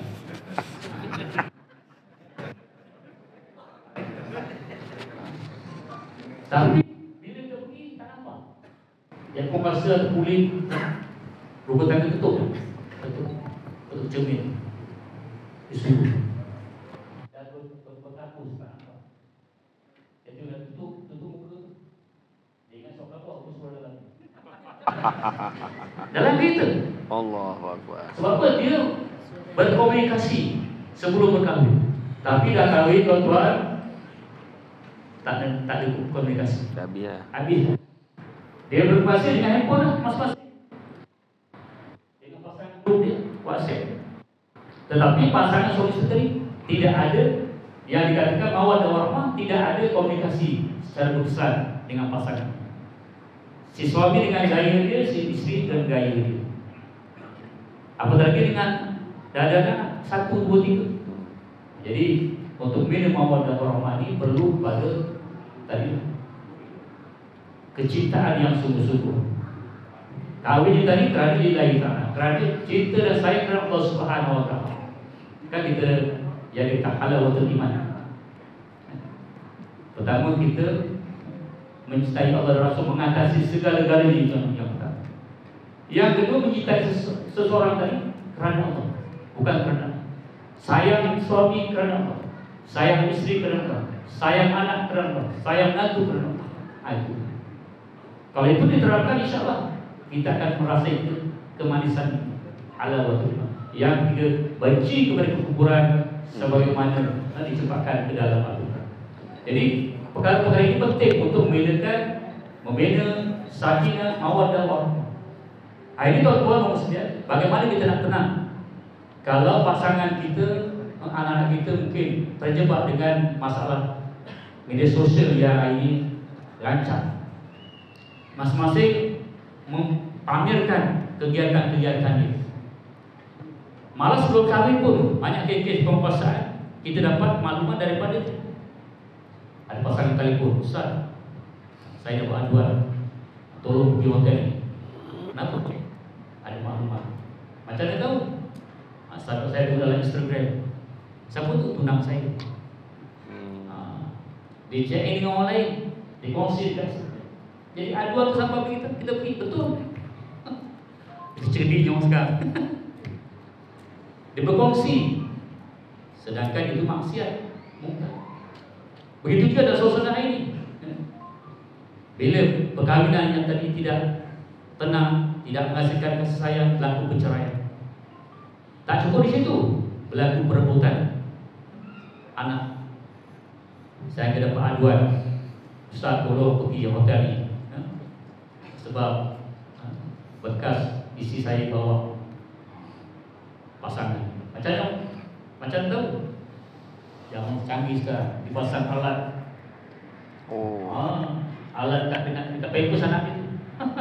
Speaker 3: Tapi bila dia pergi tak nampak. Yang kau rasa kulit rupa tangga ketuk, ketuk, ketuk cermin, isu. Dan berlaku sekarang. Jadi dah tutup, tutup muka. Dia ingat sok apa aku suruh dalam. Dalam kita.
Speaker 1: Allahu Akbar.
Speaker 3: Sebab apa? Dia berkomunikasi sebelum berkahwin. Tapi dah kahwin tuan-tuan, tak ada, tak ada komunikasi.
Speaker 1: Dah habis.
Speaker 3: Habis. Dia berkomunikasi dengan handphone lah, masing-masing. Dia WhatsApp. Tetapi pasangan suami isteri tidak ada yang dikatakan mawaddah warahmah, tidak ada komunikasi secara besar dengan pasangan. Si suami dengan gaya dia, si isteri dengan gaya dia. Apatah lagi dengan dada satu dua tiga. Jadi untuk minum mawaddah warahmah ini perlu pada tadi kecintaan yang sungguh-sungguh. Kahwin tadi kerana lillahi ta'ala, kerana cinta dan sayang kerana Allah Subhanahu wa ta'ala. Kan kita jadi tak halawatul iman. Pertama kita mencintai Allah dan Rasul mengatasi segala-galanya yang pertama. Yang kedua mencintai seseorang tadi kerana Allah, bukan kerana sayang suami kerana Allah, sayang isteri kerana Allah, sayang anak kerana Allah, sayang menantu kerana Allah. Itu. Kalau itu diterapkan, insya-Allah kita akan merasa itu kemanisan halawatul iman. Yang ketiga, benci kepada kekufuran sebagaimana dicepatkan ke dalam Al-Quran. Jadi perkara-perkara ini penting untuk membedakan, membina sakinah, mawaddah, warahmah. Ini tuan-tuan maksudnya, bagaimana kita nak tenang kalau pasangan kita, anak-anak kita mungkin terjebak dengan masalah media sosial yang ini rancang. Masing-masing mempamerkan kegiatan-kegiatannya. Malah sebelum kahwin pun banyak kes-kes pengkuasaan kita dapat maklumat daripada itu. Ada pasangan telefon, Ustaz, saya dapat aduan, tolong pergi hotel ni. Kenapa? Ada maklumat. Macam mana tahu? Sahabat saya dulu dalam Instagram. Siapa tu? Tunang saya. Ha. Dia check in dengan orang lain, dia kongsi dekat situ. Jadi aduan tu sampai kita, kita pergi, betul. Itu cerdiknya orang sekarang. Dia berkongsi, sedangkan itu maksiat, mungkar. Begitu juga dalam suasana ini. Bila perkahwinan yang tadi tidak tenang, tidak menghasilkan kasih sayang, berlaku perceraian. Tak cukup di situ, berlaku perebutan anak. Saya akan dapat aduan, Ustaz tolong pergi hotel ni, sebab bekas isi saya bawa pasangan. Macam mana? Macam tahu? Yang canggih sekarang dipasang alat. Oh. Ha, alat kat dekat dekat pempes anak itu.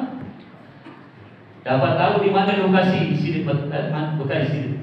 Speaker 3: Dapat tahu di mana lokasi sidik bekas sidik.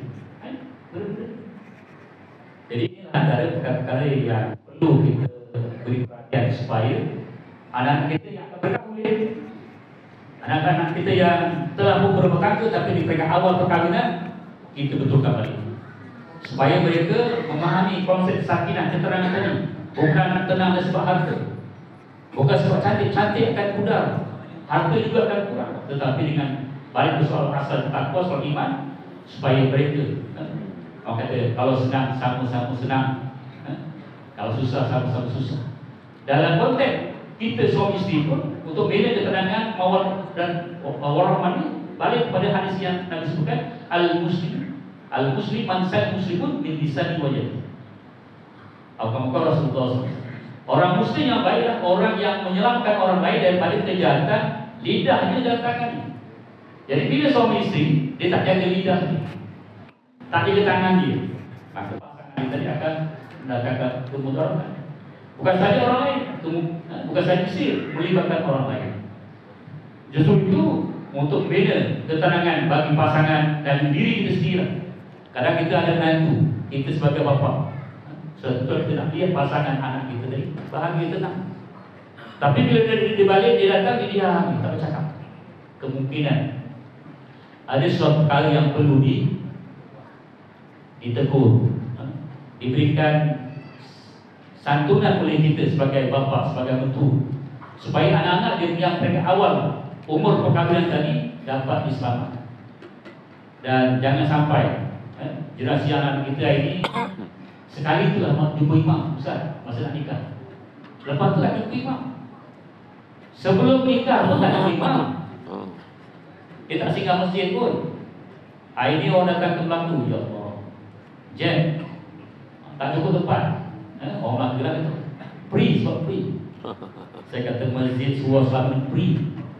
Speaker 3: Jadi ini antara perkara-perkara yang perlu kita beri perhatian supaya anak-anak kita yang akan berkahwin, anak-anak kita yang telah pun berberkahwin tapi di peringkat awal perkahwinan, kita betulkan balik supaya mereka memahami konsep sakinah keterangan tadi. Bukan nak tenang dan sebab harta, bukan sebab cantik-cantik akan pudar, harta juga akan kurang, tetapi dengan balik soal asal takwa, soal iman, supaya mereka, orang kata kalau senang sama-sama senang, kalau susah sama-sama susah. Dalam konteks kita suami isteri pun untuk bina ketenangan mawar dan warahmah ini, balik kepada hadis yang Nabi sebutkan, al-muslim Al-muslim man sal muslimun min lisani wa yadihi. Al-Qamqar Rasulullah shallallahu alaihi wasallam. Orang muslim yang baiklah orang yang menyelamatkan orang lain daripada kejahatan lidahnya dan tangannya. Jadi bila suami isteri dia tak jaga lidah dia, tak jaga tangan dia, maka pasangan dia tadi akan mendatangkan kemudaratan. Bukan saja orang lain, bukan saja isteri, melibatkan orang lain. Justru itu untuk membina ketenangan bagi pasangan dan diri kita sendiri. Kadang kita ada menantu, kita sebagai bapa, setelah kita nak lihat pasangan anak kita tadi bahagia tenang. Tapi bila dia dibalik, dia datang, dia diam, tak bercakap. Kemungkinan ada suatu perkara yang perlu di ditegur, diberikan santunan oleh kita sebagai bapa, sebagai mentu, supaya anak-anak dia yang peringkat awal umur perkahwinan tadi dapat diselamatkan. Dan jangan sampai generasi anak kita ini sekali itulah jumpa imam, Ustaz, masa nak nikah. Lepas tu tak jumpa imam. Sebelum nikah pun tak jumpa imam. Dia tak singgah masjid pun. Hari ni orang datang ke Melaka, ya Allah, jam, tak cukup tempat. eh, Orang Melaka bilang itu free, sebab free. Saya kata masjid Surah Salam free.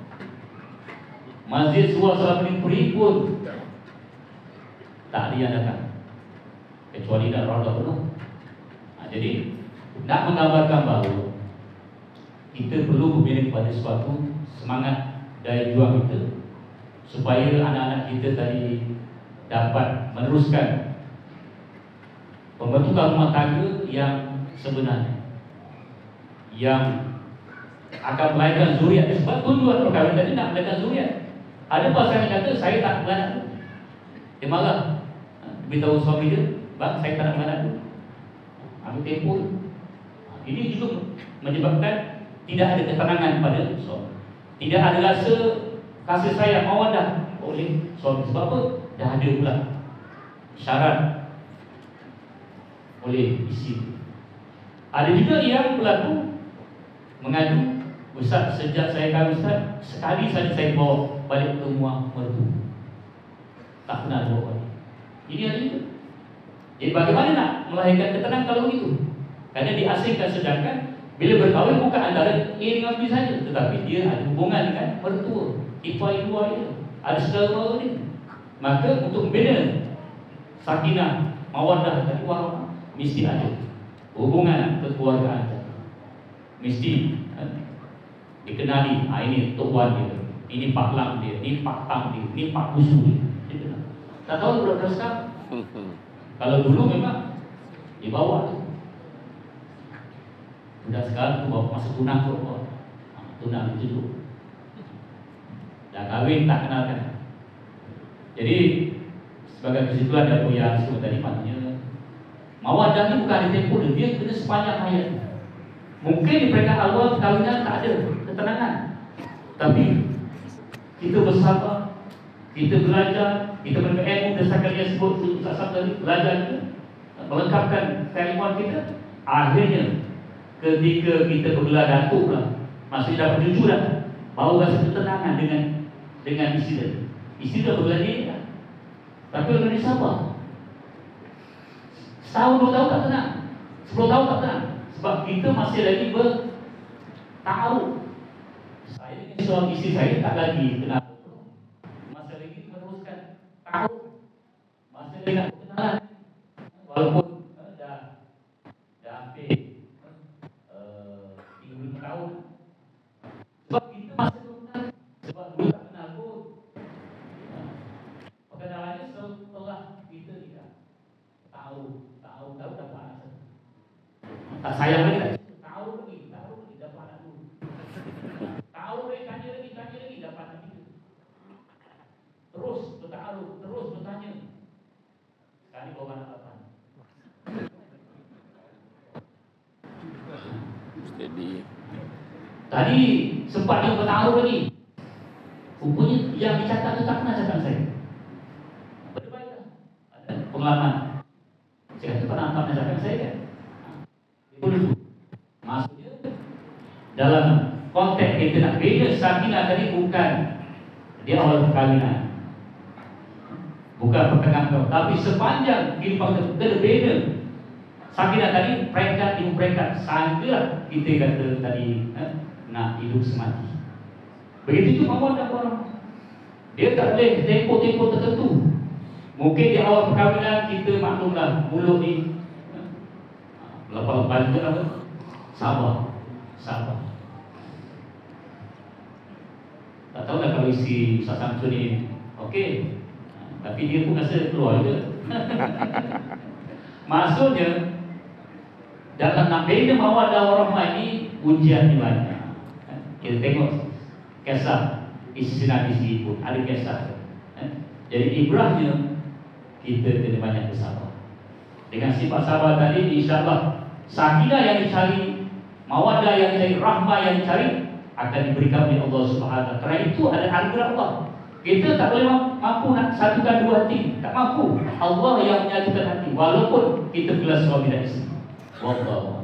Speaker 3: Masjid Surah Salam free pun tak ada yang datang, kecuali dah roda penuh. Ha, jadi nak menggambarkan bahawa kita perlu membina kepada suatu semangat daya juang kita supaya anak-anak kita tadi dapat meneruskan pembentukan rumah tangga yang sebenarnya, yang akan melahirkan zuriat. Sebab tujuan perkahwinan tadi nak melahirkan zuriat. Ada pasangan yang kata saya tak beranak, dia marah. Beritahu suami dia, bang, saya tak nak beranak dulu, ambil tempoh. Ini juga menyebabkan tidak ada ketenangan pada suami, tidak ada rasa kasih sayang, mawaddah oleh suami. Sebab apa? Dah ada pula syarat oleh isteri. Ada juga yang berlaku mengadu, Ustaz, sejak saya kahwin Ustaz, sekali saja saya bawa balik ke rumah mertua, tak pernah bawa balik. Ini ada juga. Jadi bagaimana nak melahirkan ketenangan kalau begitu? Kerana diasingkan, sedangkan Bila berkahwin bukan antara A dengan B saja, tetapi dia ada hubungan dengan mertua, ipar-ipar dia, ada saudara dia. Maka untuk membina sakinah, mawaddah dan warahmah, mesti ada hubungan kekeluargaan. Mesti ha, dikenali, ha, ini tuan dia, ini Pak Lam dia, ini Pak Tam dia, ini Pak Kusu dia. Gitu. Tak tahu budak sekarang. Kalau dulu memang di bawah tu. Budak sekarang tu bawa masa tunang tu, ha, tunang itu dulu. Dah kahwin tak kenalkan. Jadi sebagai kesimpulan dari yang sebut tadi, maknanya mawaddah ni bukan ada tempoh dia, dia kena sepanjang hayat. Mungkin di peringkat awal perkahwinan tak ada ketenangan, tapi kita bersabar, kita belajar, kita menerima ilmu berdasarkan yang sebut Ustaz Sam tadi, belajar kita, melengkapkan keilmuan kita. Akhirnya ketika kita bergelar datuk lah, maksudnya dapat jujur dah, baru rasa ketenangan dengan dengan isteri dia. Isteri dah bergelar dia dah. Tapi orang ni sabar. Setahun dua tahun tak tenang, sepuluh tahun tak tenang, sebab kita masih lagi bertaruh. Saya dengan seorang isteri saya tak lagi kenal, masih lagi meneruskan taruh, masih lagi nak kenalan, walaupun uh, dah dah hampir uh, tiga puluh lima tahun. Sebab kita masih belum kenal, sebab dulu tak kenal pun. Uh, perkenalannya setelah kita nikah, tahu tahu tahu dapat anak satu. Tak sayang lagi tak? Tahu lagi, tahu lagi dapat anak dulu. Tahu lagi, tanya lagi, tanya lagi dapat anak tiga. Terus bertaruh, terus bertanya. Sekali bawa anak lapan.
Speaker 1: Steady.
Speaker 3: Tadi sempat dia bertaruh lagi. Rupanya yang dicatat tu tak pernah cakap saya. Berbaiklah. Ada pengalaman. Saya kata pernah pernah cakap saya kan. Itu dulu. Maksudnya dalam konteks kita nak bina sakinah tadi bukan dia awal perkahwinan, bukan pertengahan, tapi sepanjang kehidupan kita kena bina sakinah tadi peringkat demi peringkat sehingga kita kata tadi eh, nak hidup semati. Begitu juga mawaddah orang. Dia tak boleh tempoh-tempoh tertentu. Mungkin di awal perkahwinan kita maklumlah mulut ni lepas-lepas juga apa? Sabar. Sabar. Tak tahu lah kalau isi Ustaz Samsul ni okey, tapi dia pun rasa keluar juga. Maksudnya dalam nak bina mawaddah warahmah ini ujian ni banyak. Kita tengok kisah isi Nabi sendiri pun ada kisah. Jadi ibrahnya kita kena banyak bersabar. Dengan sifat sabar tadi, insya-Allah sakinah yang dicari, mawaddah yang dicari, rahmah yang dicari akan diberikan oleh Allah Subhanahu wa taala. Kerana itu ada anugerah Allah. Kita tak boleh mampu nak satukan dua hati, tak mampu. Allah yang menyatukan hati walaupun kita kelas suami dan isteri. Wallahu.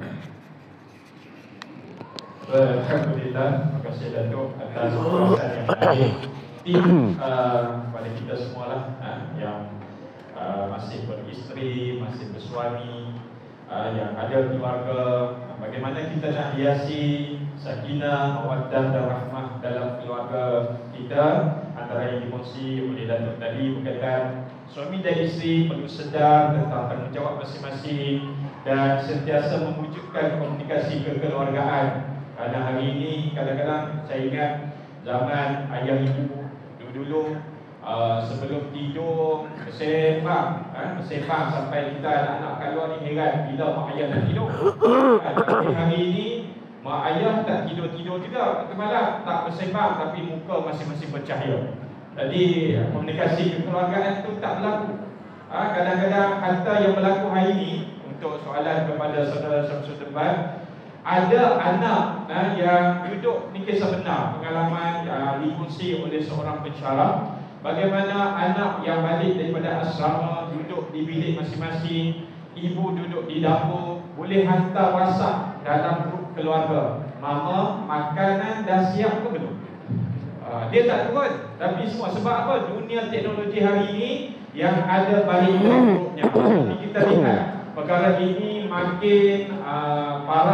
Speaker 2: Alhamdulillah, terima kasih Datuk atas ulasan yang menarik. Tim uh, kepada kita semualah uh, yang uh, masih beristeri, masih bersuami, uh, yang ada keluarga, uh, bagaimana kita nak hiasi sakinah, mawaddah dan rahmah dalam keluarga kita. Antara yang dikongsi oleh Datuk tadi berkaitan suami dan isteri perlu sedar tentang tanggungjawab masing-masing dan sentiasa mewujudkan komunikasi kekeluargaan. Kerana hari ini kadang-kadang saya ingat zaman ayah ibu dulu-dulu uh, sebelum tidur bersembang, eh, bersembang sampai kita anak-anak keluar ni heran bila mak ayah nak tidur. Tapi hari ini mak ayah tak tidur-tidur juga waktu malam, tak bersembang tapi muka masing-masing bercahaya. Jadi komunikasi kekeluargaan itu tak berlaku. Ha, kadang-kadang harta yang berlaku hari ini, untuk soalan kepada saudara Syamsul Teban, ada anak nah, yang duduk, ni kisah benar, pengalaman uh, dikongsi oleh seorang pensyarah, bagaimana anak yang balik daripada asrama duduk di bilik masing-masing, ibu duduk di dapur, boleh hantar WhatsApp dalam grup keluarga, mama makanan dah siap ke belum? Uh, dia tak turun, tapi semua sebab apa? Dunia teknologi hari ini yang ada balik grupnya. Jadi kita lihat perkara ini makin uh, parah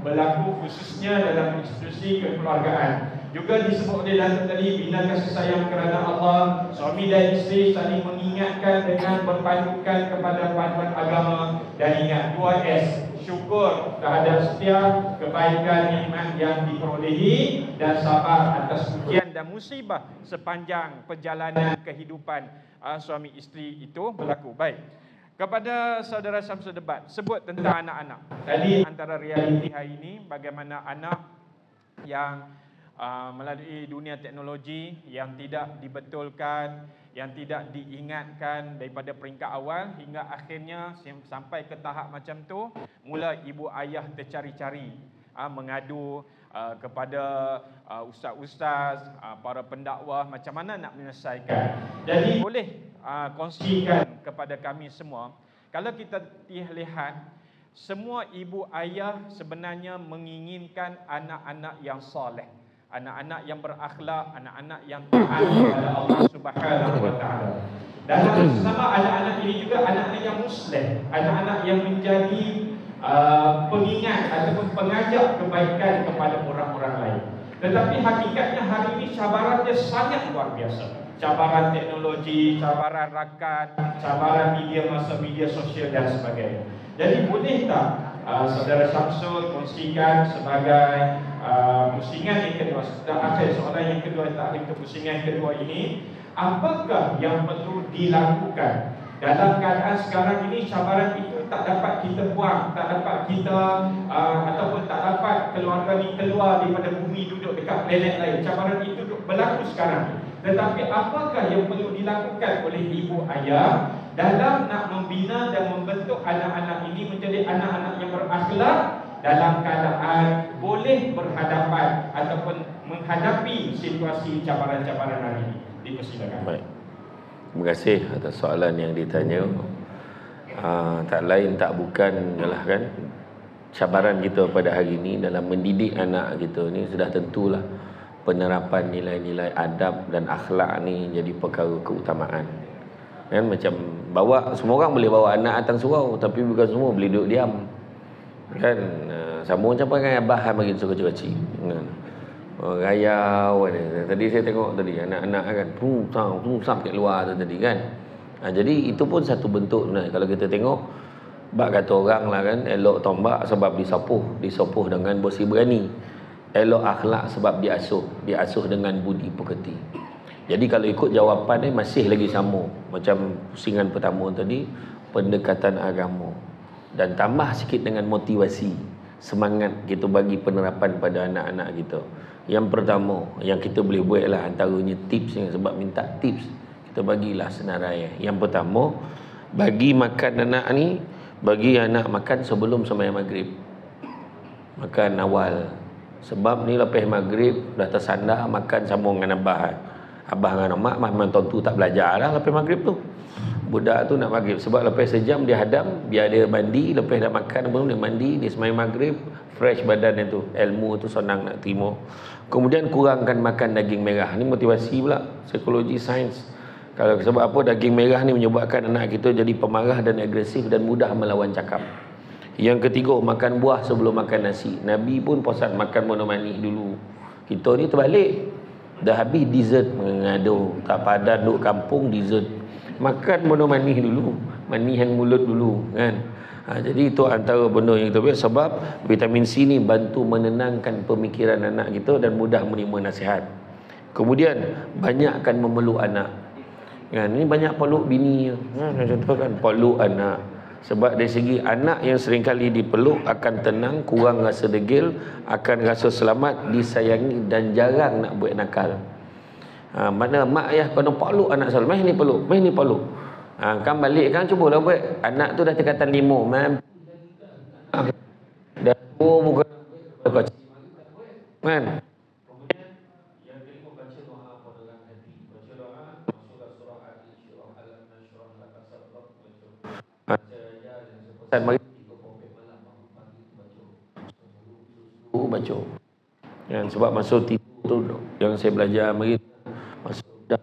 Speaker 2: berlaku khususnya dalam institusi kekeluargaan. Juga disebut oleh Datuk tadi, bina kasih sayang kerana Allah, suami dan isteri saling mengingatkan dengan berpandukan kepada panduan agama. Dan ingat dua S, syukur terhadap setiap kebaikan nikmat yang diperolehi dan sabar atas ujian dan musibah sepanjang perjalanan kehidupan uh, suami isteri itu berlaku. Baik. Kepada saudara Syamsul Debat, sebut tentang anak-anak. Tadi antara realiti hari ini bagaimana anak yang Uh, melalui dunia teknologi yang tidak dibetulkan, yang tidak diingatkan daripada peringkat awal hingga akhirnya sampai ke tahap macam tu, mula ibu ayah tercari-cari, uh, mengadu uh, kepada uh, ustaz-ustaz, uh, para pendakwah macam mana nak menyelesaikan. Jadi boleh uh, kongsikan kepada kami semua, kalau kita lihat semua ibu ayah sebenarnya menginginkan anak-anak yang soleh, anak-anak yang berakhlak, anak-anak yang taat kepada Allah Subhanahu wa taala. Dan sama anak-anak ini juga anak-anak yang muslim, anak-anak yang menjadi uh, pengingat ataupun pengajak kebaikan kepada orang-orang lain. Tetapi hakikatnya hari ini cabarannya sangat luar biasa. Cabaran teknologi, cabaran rakan, cabaran media masa, media sosial dan sebagainya. Jadi boleh tak uh, saudara Syamsul kongsikan sebagai Uh, pusingan yang kedua, setelah akhir soalan yang kedua, tak untuk pusingan kedua ini, apakah yang perlu dilakukan dalam keadaan sekarang ini? Cabaran itu tak dapat kita buang, tak dapat kita uh, ataupun tak dapat keluarga ni keluar daripada bumi, duduk dekat planet lain. Cabaran itu berlaku sekarang. Tetapi apakah yang perlu dilakukan oleh ibu ayah dalam nak membina dan membentuk anak-anak ini menjadi anak-anak yang berakhlak dalam keadaan boleh berhadapan ataupun menghadapi situasi cabaran-cabaran hari ini? Dipersilakan.
Speaker 1: Baik. Terima kasih atas soalan yang ditanya. Uh, tak lain tak bukan ialah kan cabaran kita pada hari ini dalam mendidik anak kita ni sudah tentulah penerapan nilai-nilai adab dan akhlak ni jadi perkara keutamaan. Kan macam bawa, semua orang boleh bawa anak datang surau, tapi bukan semua boleh duduk diam. Kan uh, sama macam perangai abah bagi kecil-kecil kan, oh, rayau ni. Tadi saya tengok tadi anak-anak kan tu sang tu sam kat luar tu tadi kan. Ha, jadi itu pun satu bentuk sebenarnya. Kalau kita tengok bab kata orang lah kan, elok tombak sebab disapuh, disapuh dengan bersih berani. Elok akhlak sebab diasuh, diasuh dengan budi pekerti. Jadi kalau ikut jawapan ni masih lagi sama macam pusingan pertama tadi, pendekatan agama. Dan tambah sikit dengan motivasi, semangat kita bagi penerapan pada anak-anak kita. Yang pertama yang kita boleh buat lah antaranya tipsnya, sebab minta tips, kita bagilah senarai. Yang pertama, bagi makan anak ni, bagi anak makan sebelum sembahyang maghrib. Makan awal. Sebab ni lepas maghrib dah tersandar makan sambung dengan abah. Abah dengan mak memang tentu tak belajar lah lepas maghrib tu. Budak tu nak maghrib sebab lepas sejam dia hadam, biar dia mandi, lepas dah makan belum dia mandi, dia sembahyang maghrib, fresh badan dia tu, ilmu tu senang nak terima. Kemudian kurangkan makan daging merah. Ni motivasi pula, psikologi sains. Kalau sebab apa daging merah ni menyebabkan anak kita jadi pemarah dan agresif dan mudah melawan cakap. Yang ketiga, makan buah sebelum makan nasi. Nabi pun pesan makan buah manis dulu. Kita ni terbalik. Dah habis dessert mengadu, tak padan duk kampung dessert. Makan benda manis dulu, manihan mulut dulu kan. Ha, jadi itu antara benda yang kita buat, sebab vitamin C ni bantu menenangkan pemikiran anak kita dan mudah menerima nasihat. Kemudian banyakkan memeluk anak. Kan ini banyak peluk bini. Ha, contoh kan peluk anak. Sebab dari segi anak yang seringkali dipeluk akan tenang, kurang rasa degil, akan rasa selamat, disayangi dan jarang nak buat nakal. Ha, mana mak ayah kena peluk anak selalu, mai ni peluk, mai ni peluk. Ha, kan balik kan cubalah buat. Anak tu dah tingkatan lima, mam. Dah tua bukan kan. Dan mari baca. Kan sebab masuk tidur tu yang saya belajar mari masuk dah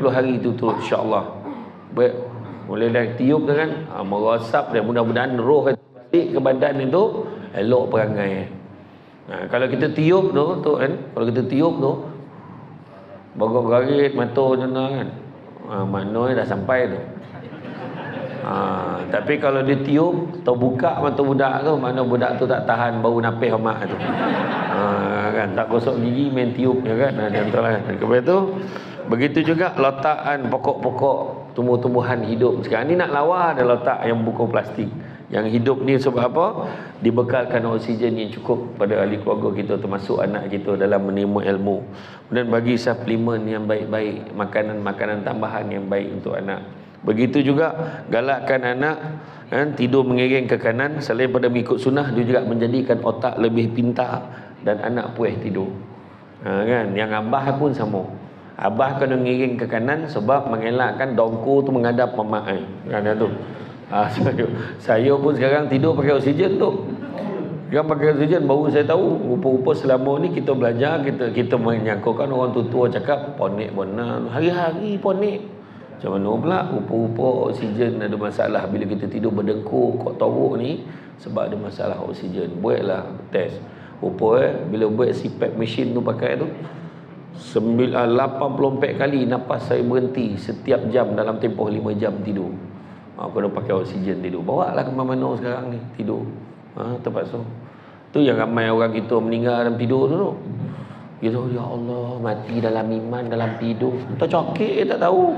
Speaker 1: puluh hari itu turut insya-Allah. Baik, boleh dah tiup tu kan, ha, merasap dan mudah-mudahan roh balik ke badan itu elok perangai. Ha, kalau kita tiup tu tu kan, kalau kita tiup tu bagok-garit mata macam mana kan. Ha, maknanya dah sampai tu. Ha, tapi kalau dia tiup terbuka mata budak tu, mana budak tu tak tahan bau napis mak tu. Ha, kan tak gosok gigi main tiup ya kan. Nah, contohlah kan. Kemudian tu begitu juga letakkan pokok-pokok tumbuh-tumbuhan hidup. Sekarang ni nak lawa ada letak yang buku plastik. Yang hidup ni sebab apa? Dibekalkan oksigen yang cukup pada ahli keluarga kita, termasuk anak kita dalam menerima ilmu. Dan bagi suplemen yang baik-baik, makanan-makanan tambahan yang baik untuk anak. Begitu juga galakkan anak kan, tidur mengiring ke kanan. Selain pada mengikut sunnah, dia juga menjadikan otak lebih pintar dan anak puas tidur. Ha, kan? Yang abah pun sama. Abah kena mengiring ke kanan sebab mengelakkan dongku tu menghadap mamak eh. Kan tu. Ha, saya, saya pun sekarang tidur pakai oksigen tu. Sekarang pakai oksigen baru saya tahu. Rupa-rupa selama ni kita belajar, kita kita menyangkakan orang tua-tua cakap ponik bona, hari-hari ponik. Macam mana pula rupa-rupa oksigen ada masalah bila kita tidur berdengkur kok teruk ni sebab ada masalah oksigen. Buatlah test. Rupa eh bila buat C PAP machine tu pakai tu lapan puluh empat kali nafas saya berhenti setiap jam dalam tempoh lima jam tidur. Ha, kena pakai oksigen tidur. Bawa lah ke mana-mana sekarang ni tidur. Ha, terpaksa. Tu yang ramai orang kita meninggal dalam tidur tu tu. Gitu, ya Allah, mati dalam iman, dalam tidur. Tak cokek, tak tahu.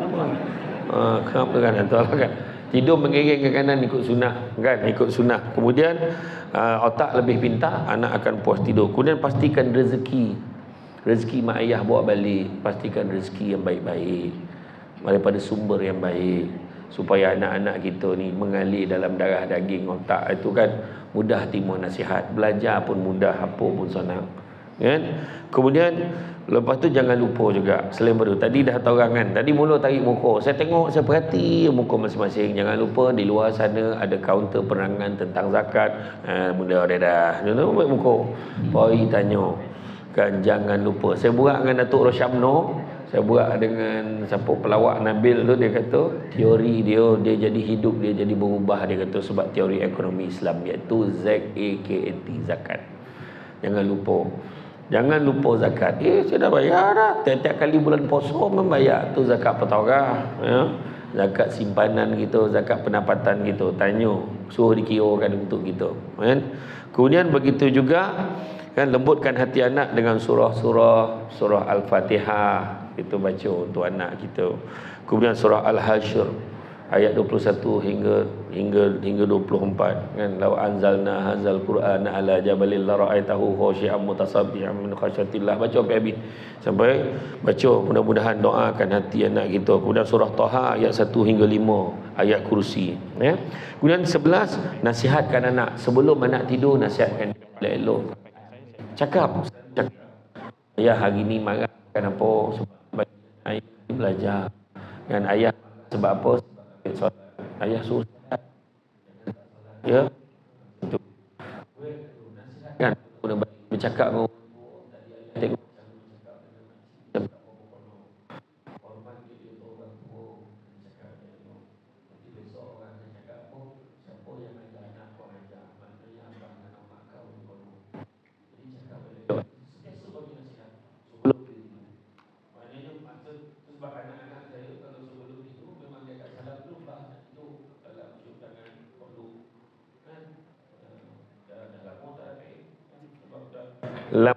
Speaker 1: Ha, kenapa kan? Entahlah kan. Tidur mengiring ke kanan ikut sunnah, kan? Ikut sunnah. Kemudian uh, otak lebih pintar, anak akan puas tidur. Kemudian pastikan rezeki. Rezeki mak ayah bawa balik. Pastikan rezeki yang baik-baik daripada sumber yang baik, supaya anak-anak kita ni mengalir dalam darah daging otak itu kan mudah terima nasihat. Belajar pun mudah, apa pun senang. Kan? Kemudian lepas tu jangan lupa juga selain itu tadi dah tahu kan, tadi mula tarik muka, saya tengok, saya perhati muka masing-masing. Jangan lupa di luar sana ada kaunter penerangan tentang zakat. Ha, mudah dah dah jangan lupa muka poi tanya kan. Jangan lupa, saya buat dengan Datuk Rosyamno, saya buat dengan siapa pelawak Nabil tu, dia kata teori dia dia jadi hidup, dia jadi berubah, dia kata sebab teori ekonomi Islam, iaitu Z A K A T, zakat. Jangan lupa. Jangan lupa zakat. Eh, saya dah bayar dah. Tiap-tiap kali bulan puasa membayar tu zakat petorah, ya. Zakat simpanan kita, zakat pendapatan kita. Tanya, suruh dikirakan untuk kita. Kan? Kemudian begitu juga kan, lembutkan hati anak dengan surah-surah, surah Al-Fatihah kita baca untuk anak kita. Kemudian surah Al-Hasyr ayat dua puluh satu hingga hingga hingga dua puluh empat kan. Law anzalna hadzal qur'ana ala jabalil la ra'aitahu khashi'an mutasaddian min khasyatillah. Baca sampai habis, sampai baca, mudah-mudahan doakan hati anak kita. Kemudian surah Taha ayat satu hingga lima, ayat kursi, ya. Kemudian sebelas, nasihatkan anak sebelum anak tidur, nasihatkan dia elok. Cakap, cakap. Ayah hari ni marah kenapa? Sebab ayah belajar. Kan ayah sebab apa? Ayah suruh ya kan, bercakap dengan tengok lam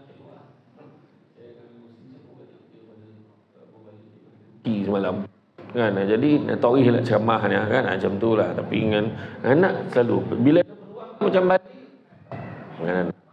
Speaker 1: semalam kan. Jadi Natori nak ceramah ni kan, macam tu lah. Tapi dengan anak selalu bila macam balik dengan anak,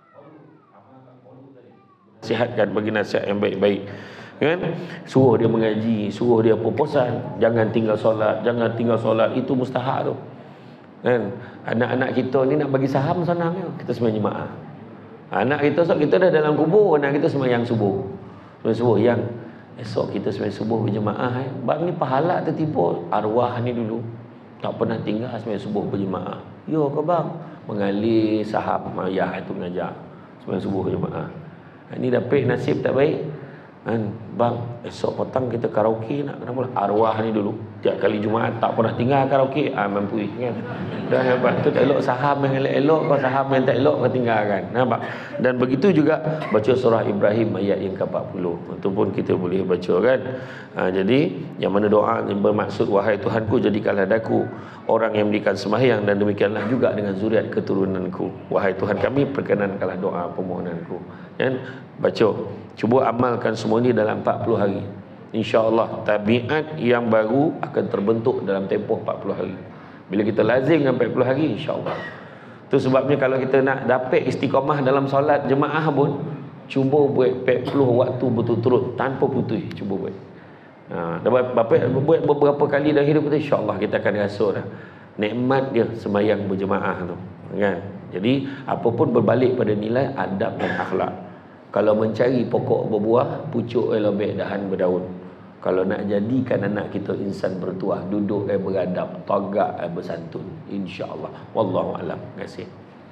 Speaker 1: sihatkan, bagi nasihat yang baik-baik kan. Suruh dia mengaji, suruh dia pupusan, jangan tinggal solat, jangan tinggal solat, itu mustahak tu kan. Anak-anak kita ni nak bagi saham senang je, kita sembahyang jemaah. Anak kita esok kita dah dalam kubur, anak kita sembahyang subuh. Sembahyang subuh yang esok kita sembahyang subuh berjemaah eh. Bang ni pahala tertipu arwah ni dulu tak pernah tinggal sembahyang subuh berjemaah. Yo ke bang, mengalir sahab ayah itu mengajar sembahyang subuh berjemaah. Ini dapat nasib tak baik. Kan, bang, esok petang kita karaoke nak, kenapa? Arwah ni dulu tiap kali Jumaat tak pernah tinggal karaoke, ah mampu kan. Dah hebat tu, tak elok saham yang elok-elok, kau saham yang tak elok kau tinggalkan. Nampak? Dan begitu juga baca surah Ibrahim ayat yang ke empat puluh. Itu pun kita boleh baca kan. Ha, jadi yang mana doa yang bermaksud wahai Tuhanku jadikanlah daku orang yang mendirikan sembahyang dan demikianlah juga dengan zuriat keturunanku. Wahai Tuhan kami perkenankanlah doa permohonanku. Kan? Baca. Cuba amalkan semua ini dalam empat puluh hari. InsyaAllah tabiat yang baru akan terbentuk dalam tempoh empat puluh hari. Bila kita lazim dengan empat puluh hari, insyaAllah. Itu sebabnya kalau kita nak dapat istiqamah dalam solat jemaah pun, cuba buat empat puluh waktu berturut-turut tanpa putus. Cuba buat. Ha, dapat buat beberapa kali dalam hidup kita, insyaAllah kita akan rasa dah nikmat dia sembahyang berjemaah tu. Kan? Jadi apapun berbalik pada nilai adab dan akhlak. Kalau mencari pokok berbuah, pucuk eh lebih dahan berdaun. Kalau nak jadikan anak kita insan bertuah, duduk eh beradab, tagak eh bersantun, insya-Allah. Wallahu alam. Terima kasih.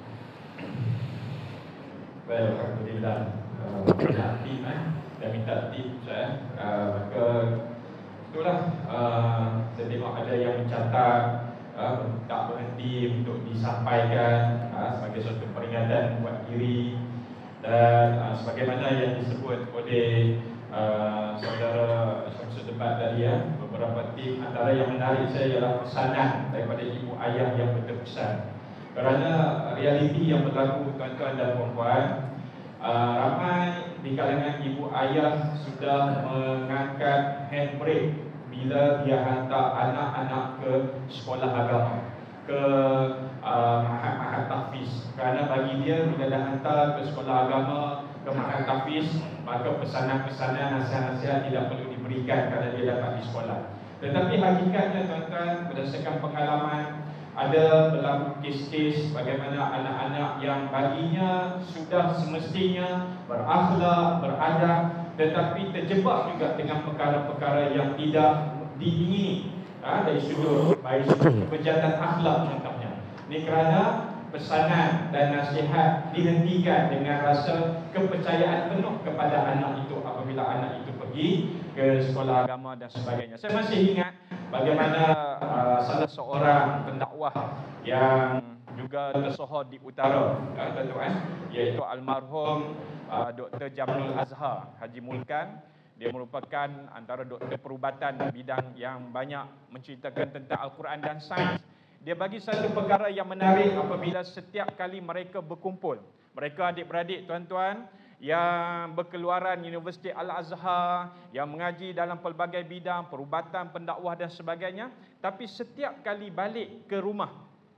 Speaker 2: Baik, alhamdulillah. Banyak tim eh dan minta tip saya. Maka itulah saya tengok ada yang mencatat tak berhenti untuk disampaikan sebagai suatu peringatan buat diri. Dan uh, sebagaimana yang disebut oleh uh, saudara Syamsul Debat tadi ya, beberapa tim antara yang menarik saya ialah pesanan daripada ibu ayah yang berterusan. Kerana realiti yang berlaku tuan-tuan dan puan-puan, uh, ramai di kalangan ibu ayah sudah mengangkat handbrake bila dia hantar anak-anak ke sekolah agama, ke uh, mahad-mahad tahfiz. Kerana bagi dia bila dah hantar ke sekolah agama, ke mahad tahfiz, maka pesanan-pesanan, nasihat-nasihat tidak perlu diberikan kerana dia dapat di sekolah. Tetapi hakikatnya tuan-tuan, berdasarkan pengalaman, ada berlaku kes-kes bagaimana anak-anak yang baginya sudah semestinya berakhlak, beradab, tetapi terjebak juga dengan perkara-perkara yang tidak diingini. Ha, dari sudut baik sudut kejahatan akhlak contohnya. Ini kerana pesanan dan nasihat dihentikan dengan rasa kepercayaan penuh kepada anak itu apabila anak itu pergi ke sekolah agama dan sebagainya. Saya masih ingat bagaimana uh, salah seorang pendakwah yang juga tersohor di utara, uh, tuan-tuan, iaitu almarhum uh, Doktor Jamil Azhar Haji Mulkan. Dia merupakan antara doktor perubatan bidang yang banyak menceritakan tentang Al-Quran dan sains. Dia bagi satu perkara yang menarik apabila setiap kali mereka berkumpul. Mereka adik-beradik tuan-tuan yang berkeluaran Universiti Al-Azhar, yang mengaji dalam pelbagai bidang, perubatan, pendakwah dan sebagainya. Tapi setiap kali balik ke rumah,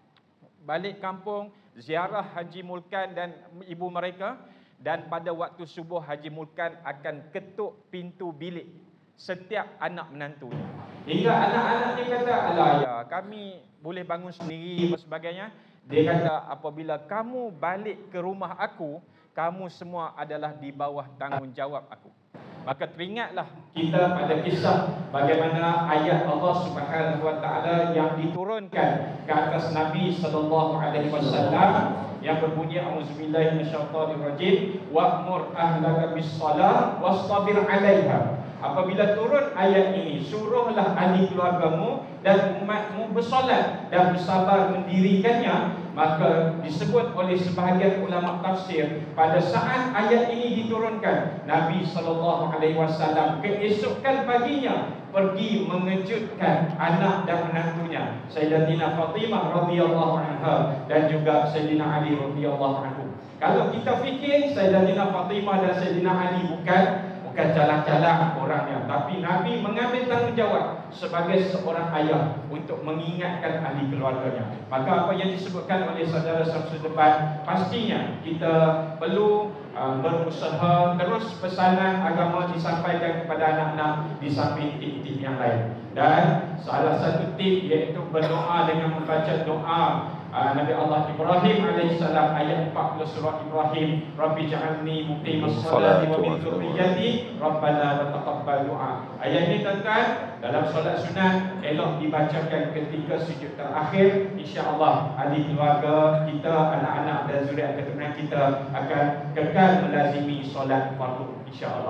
Speaker 2: balik kampung, ziarah Haji Mulkan dan ibu mereka, dan pada waktu subuh Haji Mulkan akan ketuk pintu bilik setiap anak menantunya. Hingga anak-anak dia kata, alah ya, kami boleh bangun sendiri dan sebagainya. Dia kata, apabila kamu balik ke rumah aku, kamu semua adalah di bawah tanggungjawab aku. Maka teringatlah kita pada kisah bagaimana ayat Allah Subhanahu Wa Taala yang diturunkan ke atas Nabi sallallahu alaihi wasallam yang berbunyi auzubillahi minasyaitonir rajim wa'mur ahlaka bis-shalah wastabir 'alaiha. Apabila turun ayat ini, suruhlah ahli keluargamu dan umatmu bersolat dan bersabar mendirikannya. Maka disebut oleh sebahagian ulama tafsir, pada saat ayat ini diturunkan, Nabi sallallahu alaihi wasallam keesokan paginya pergi mengejutkan anak dan menantunya, Sayyidatina Fatimah radhiyallahu anha dan juga Sayyidina Ali radhiyallahu anhu. Kalau kita fikir Sayyidatina Fatimah dan Sayyidina Ali bukan bukan jalan-jalan orangnya, tapi Nabi mengambil tanggungjawab sebagai seorang ayah untuk mengingatkan ahli keluarganya. Maka apa yang disebutkan oleh saudara Syamsul Debat, pastinya kita perlu uh, berusaha terus pesanan agama disampaikan kepada anak-anak di samping tip-tip yang lain. Dan salah satu tip iaitu berdoa dengan membaca doa Uh, Nabi Allah Ibrahim alaihissalam, ayat empat puluh surah Ibrahim, Rabbi ja'alni muqimas salati wa min dzurriyyati Rabbana wa taqabbal du'a. Ayat ini tuan-tuan dalam solat sunat elok dibacakan ketika sujud terakhir. Insya-Allah ahli keluarga kita, anak-anak dan zuriat keturunan kita akan kekal melazimi solat fardu insya-Allah.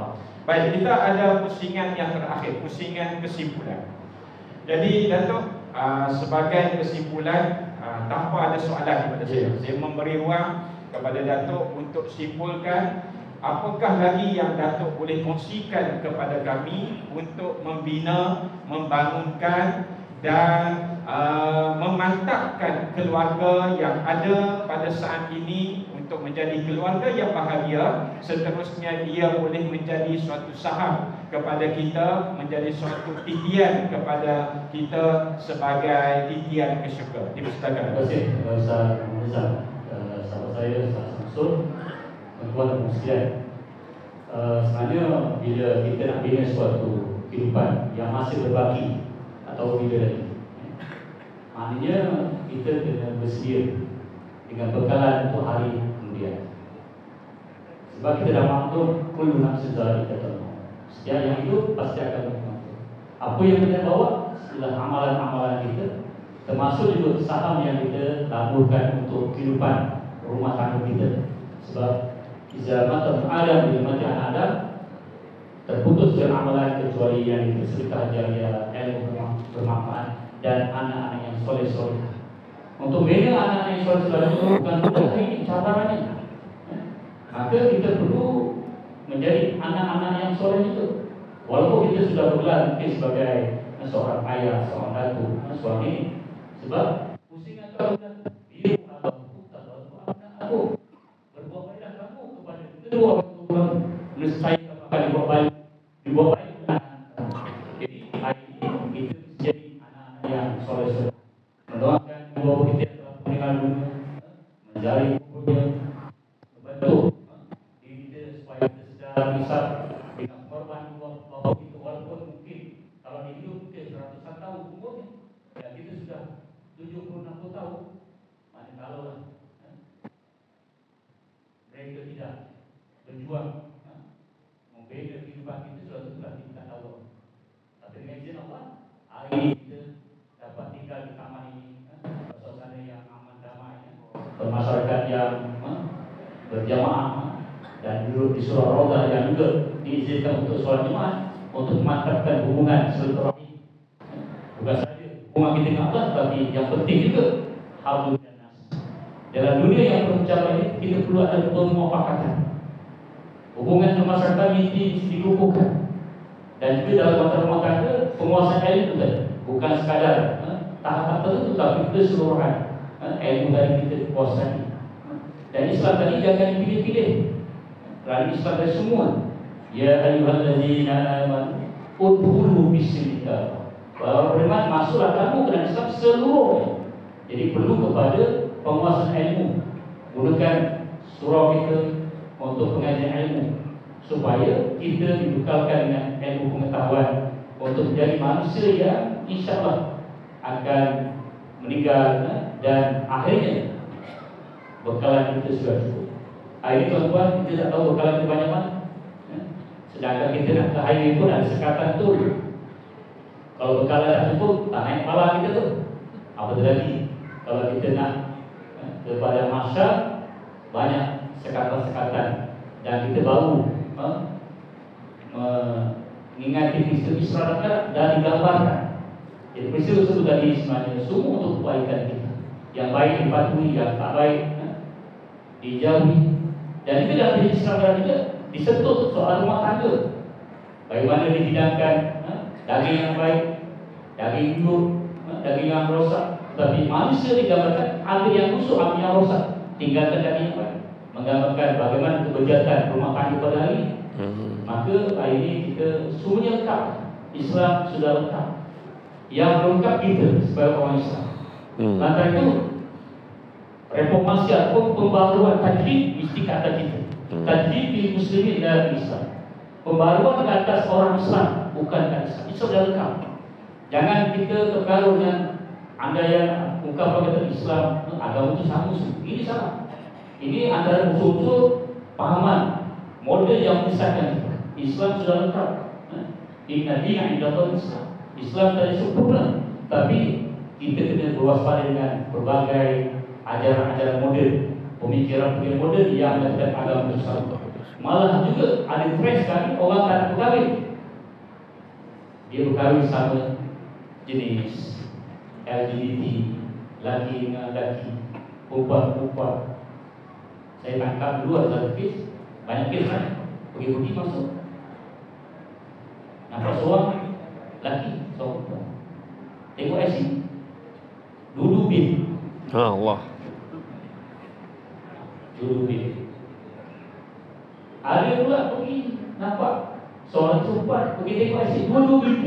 Speaker 2: Baik, kita ada pusingan yang terakhir, pusingan kesimpulan. Jadi Datuk, uh, sebagai kesimpulan, uh, tanpa ada soalan kepada saya, saya memberi ruang kepada Datuk untuk simpulkan apakah lagi yang Datuk boleh kongsikan kepada kami untuk membina, membangunkan dan uh, memantapkan keluarga yang ada pada saat ini untuk menjadi keluarga yang bahagia. Seterusnya ia boleh menjadi suatu saham kepada kita, menjadi suatu titian kepada kita sebagai titian ke syurga. Dipersilakan.
Speaker 3: Terima kasih Ustaz Rizal, sahabat saya Ustaz Samsul, tuan-tuan dan sekalian. Uh, sebenarnya bila kita nak bina suatu kehidupan yang masih berbaki atau bila lagi, maknanya kita kena bersedia dengan bekalan untuk hari kemudian. Sebab kita dah maklum kullu nafsin dha'iqatul maut. Setiap yang hidup pasti akan mati. Apa yang kita bawa adalah amalan-amalan kita, termasuk juga saham yang kita taburkan untuk kehidupan rumah tangga kita. Sebab Iza mata Adam bila mati anak Adam, terputus dengan amalan kecuali yang dipersedekah jariah, ilmu bermanfaat dan anak-anak yang soleh-soleh. Untuk bina anak-anak yang soleh-soleh itu bukan mudah ini cabarannya. Maka kita perlu menjadi anak-anak yang soleh itu. Walaupun kita sudah bergelar mungkin sebagai seorang ayah, seorang datuk, seorang ini. Sebab pusingan kamu dan dia atau anak aku berbuat baiklah kamu kepada kedua orang tua nescaya kamu akan dibuat baik, dibuat baik dengan anak. Jadi hari ini kita menjadi anak-anak yang soleh-soleh, mendoakan dua kita yang telah meninggal dunia, menjari kuburnya, membantu diri kita supaya kita secara misal dengan korban dua bapa kita, walaupun mungkin kalau hidup mungkin seratusan tahun umurnya, dan kita sudah tujuh puluh enam puluh tahun, mana kalau lah mereka tidak berjuang membina kehidupan kita, sudah tentulah kita tak tahu. Tapi dengan izin Allah, hari ini kita dapat tinggal di taman ini, suasana yang aman damai, bermasyarakat yang berjamaah dan duduk di surau Raudah yang juga diizinkan untuk solat Jumaat, untuk memantapkan hubungan silaturahmi. Bukan saja hubungan kita dengan Allah, tapi yang penting juga hablum minan nas. Dalam dunia yang berbicara ini, kita perlu ada pemufakatan. Hubungan masyarakat ini dikukuhkan. Dan juga dalam antara rumah tangga, penguasaan ilmu juga bukan sekadar eh, tahap tertentu, tapi keseluruhan eh, ilmu dari kita kuasai. Dan Islam tadi jangan dipilih-pilih. Kerana Islam dari semua. Ya ayyuhallazina amanu udkhulu bisilika. Bahawa beriman masuklah kamu ke dalam Islam seluruhnya. Jadi perlu kepada penguasaan ilmu. Gunakan surau kita untuk pengajian ilmu, supaya kita dibekalkan dengan ilmu pengetahuan untuk menjadi manusia yang insyaAllah akan meninggal dan akhirnya bekalan kita sudah cukup. Hari ini tuan-tuan, kita tak tahu bekalan kita banyak mana. Sedangkan kita nak ke highway pun ada sekatan tu. Kalau bekalan tak cukup, tak naik kepala kita tu. Apa lagi kalau kita nak kepada masyarakat, banyak sekatan-sekatan. Dan kita baru eh, mengingati peristiwa Israel dan digambarkan. Jadi peristiwa tersebut tadi sebenarnya semua untuk kebaikan kita. Yang baik dipatuhi, yang tak baik eh, dijauhi. Dan itu dalam diri Israel juga disentuh soal rumah tangga. Bagaimana dihidangkan eh, daging yang baik, daging buruk, eh, daging yang rosak. Tapi manusia digambarkan ambil yang busuk, ambil yang rosak, tinggalkan daging yang baik. Menggambarkan bagaimana kebejatan rumah tangga pada hari ini. Hmm. Maka hari ini kita semuanya lengkap. Islam sudah lengkap. Yang lengkap kita sebagai orang Islam. Hmm. Lantaran itu reformasi ataupun pembaruan tajdid mesti ke atas kita. Hmm. Tajdid di muslimin dalam Islam. Pembaruan ke atas orang Islam, bukan ke atas Islam. Islam sudah lengkap. Jangan kita terpengaruh dengan anda yang ungkapkan kata Islam, agama itu sama. Ini salah. Ini antara unsur-unsur pahaman model yang memisahkan kita. Islam sudah lengkap. Inna dina indallahi Islam. Islam tadi sempurna, tapi kita kena berwaspada dengan berbagai ajaran-ajaran model pemikiran-pemikiran moden yang mengatakan agama Islam. Malah juga ada trend sekali orang tak nak berkahwin. Dia berkahwin sama jenis L G B T, laki dengan laki, perempuan-perempuan. Saya tangkap dulu ada satu kes, banyak kes kan, pergi-pergi masuk. Nampak seorang laki, seorang perempuan. Tengok I C, duduk bin.
Speaker 1: Allah.
Speaker 3: Duduk bin. Ada pula pergi, nampak seorang perempuan pergi tengok I C, duduk bin.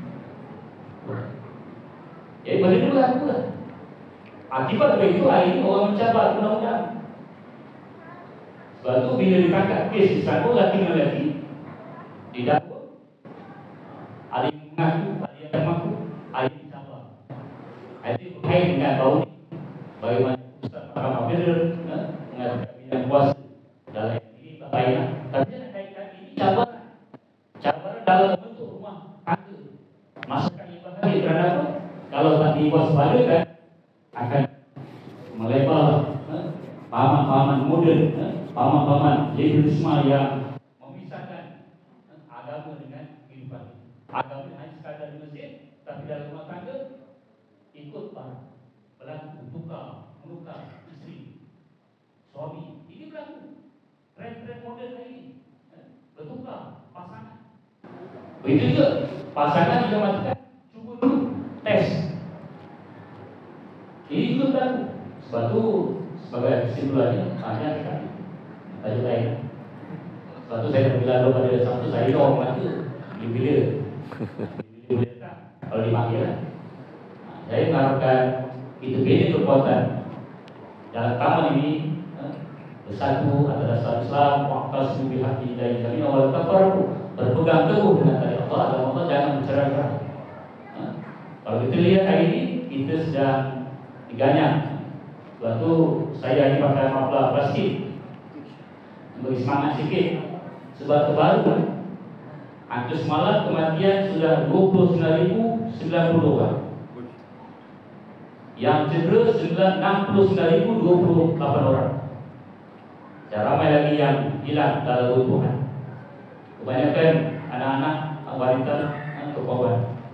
Speaker 3: Jadi benda dulu lah apa? Akibat dari itu hari ini orang mencabar undang-undang. Sebab tu bila ditangkap kes di sana, laki dengan laki didakwa, ada yang mengaku, ada yang mengaku, ada yang mencabar. Itu berkait dengan bau ni. Bagaimana Ustaz Mahkamah Federal mengatakan bidang kuasa dalam ini baiklah. Tapi nak kaitkan ini cabaran. Cabaran dalam bentuk rumah tangga. Masakan yang bahagia kerana apa? Kalau tak diwaspadakan akan melebar pahaman-pahaman moden, pahaman-pahaman liberalisme yang memisahkan agama dengan kehidupan. Agama hanya sekadar di masjid, tapi dalam rumah tangga ikut para berlaku tukar menukar isteri, suami. Ini berlaku. Tren-tren moden hari ini bertukar pasangan. Begitu juga pasangan juga matikan cuba dulu tes. Ini juga berlaku. Sebab tu sebagai kesimpulannya banyak sekali tajuk lain. Sebab tu saya berbilang pada satu saya orang mati bila-bila bila tak kalau dipanggil lah. Saya mengharapkan kita bina kekuatan dalam taman ini bersatu antara dasar Islam, waqtasmu bihaqi dari jami' wal tafarruq, berpegang teguh dengan tali Allah dan Allah jangan bercerai-berai. Kalau kita lihat hari ini kita sedang diganyang. Sebab tu saya ini pakai maflar plastik beri semangat sikit. Sebab terbaru angka semalam kematian sudah dua puluh sembilan ribu sembilan puluh orang. Yang cedera enam puluh sembilan ribu dua puluh lapan orang. Dan ramai lagi yang hilang dalam runtuhan. Kebanyakan anak-anak, wanita, perempuan.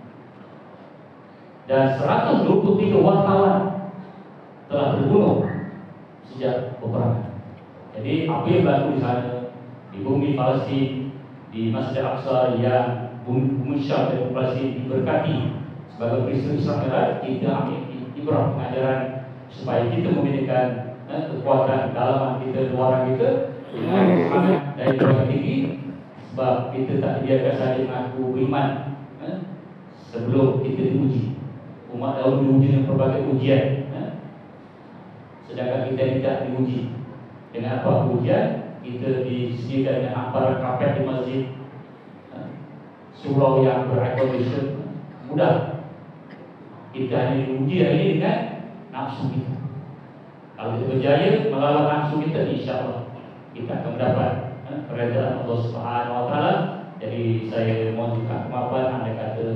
Speaker 3: Dan seratus dua puluh tiga wartawan telah terbunuh sejak peperangan. Jadi apa yang berlaku di sana, di bumi Palestin, di Masjid Al-Aqsa yang bumi, bumi Syam dan Palestin diberkati sebagai peristiwa Israel, kita ambil ibrah pengajaran supaya kita membinakan eh, kekuatan dalaman kita, luaran kita dengan semangat dari keluarga tinggi. Sebab kita tak biarkan saja mengaku beriman eh, sebelum kita diuji. Umat dahulu diuji dengan berbagai ujian eh. Sedangkan kita tidak diuji dengan apa ujian. Kita disediakan dengan hamparan kapet di masjid, eh, surau yang ber-air-condition, mudah. Kita hanya diuji hari ini dengan nafsu kita. Kalau kita berjaya melawan nafsu kita, insya-Allah kita akan mendapat eh, keredaan Allah Subhanahu Wa Taala. Jadi saya mohon juga kemaafan anda kata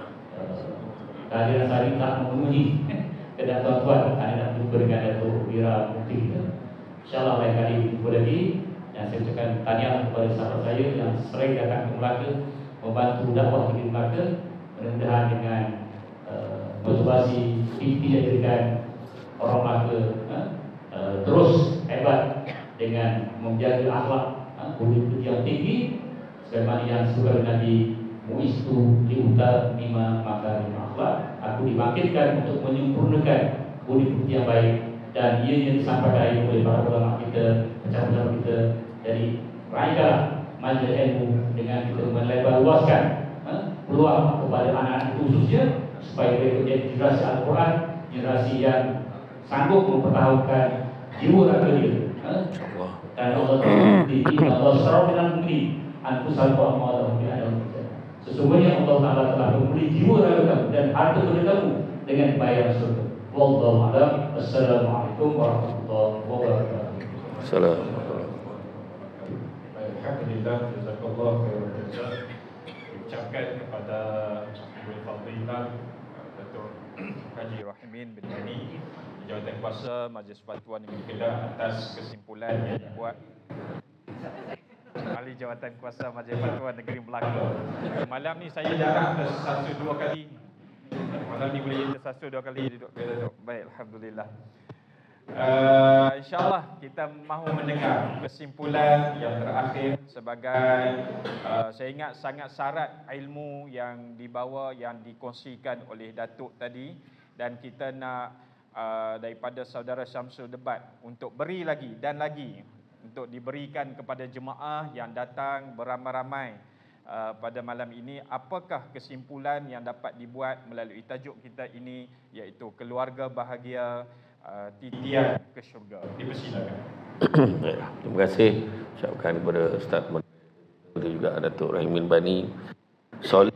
Speaker 3: kehadiran saya tak memenuhi kehendak tuan-tuan. Anda nak jumpa dengan Datuk Wira Mufti kita. InsyaAllah lain kali jumpa lagi. Dan saya ucapkan tahniah kepada sahabat saya yang sering datang ke Melaka membantu dakwah di Melaka. Mudah-mudahan dengan uh, motivasi tinggi yang diberikan orang Melaka uh, uh, terus hebat dengan menjaga akhlak uh, budi yang tinggi sebagaimana yang disebutkan Nabi Mu'istu liuta lima maka lima akhlak. Aku dibangkitkan untuk menyempurnakan budi-budi yang baik. Dan ia yang disampaikan oleh para ulama kita, pecah-pecah kita. Jadi raihkanlah majlis ilmu dengan kita melebar luaskan eh, peluang kepada anak-anak khususnya supaya mereka menjadi generasi Al-Quran, generasi yang sanggup mempertahankan jiwa raga dia. Eh. Dan Allah di Allah Subhanahu Wa Taala anfusal qawma wa ada. Sesungguhnya Allah Taala telah memberi jiwa raga kamu dan harta benda kamu dengan bayaran surga. Wallahu a'lam. Assalamualaikum warahmatullahi wabarakatuh.
Speaker 1: Assalamualaikum.
Speaker 2: Alhamdulillah, jazakallah khairan jazak. Ucapkan kepada Ibu Fadilah Datuk Haji Rahimin bin Ali Jawatan Kuasa Majlis Persatuan Negeri Kedah atas kesimpulan yang dibuat Ahli Jawatan Kuasa Majlis Persatuan Negeri Melaka. Malam ni saya jarang tersatu dua kali. Malam ni boleh tersatu dua kali duduk ke Datuk. Baik, alhamdulillah. Uh, InsyaAllah kita mahu mendengar kesimpulan yang terakhir sebagai uh, saya ingat sangat syarat ilmu yang dibawa, yang dikongsikan oleh Datuk tadi, dan kita nak uh, daripada saudara Syamsul Debat untuk beri lagi dan lagi untuk diberikan kepada jemaah yang datang beramai-ramai uh, pada malam ini. Apakah kesimpulan yang dapat dibuat melalui tajuk kita ini, iaitu keluarga bahagia, Uh, titian ke syurga. Dipersilakan.
Speaker 1: Terima kasih ucapkan kepada Ustaz Kepada juga Datuk Rahimin Bani. Solid.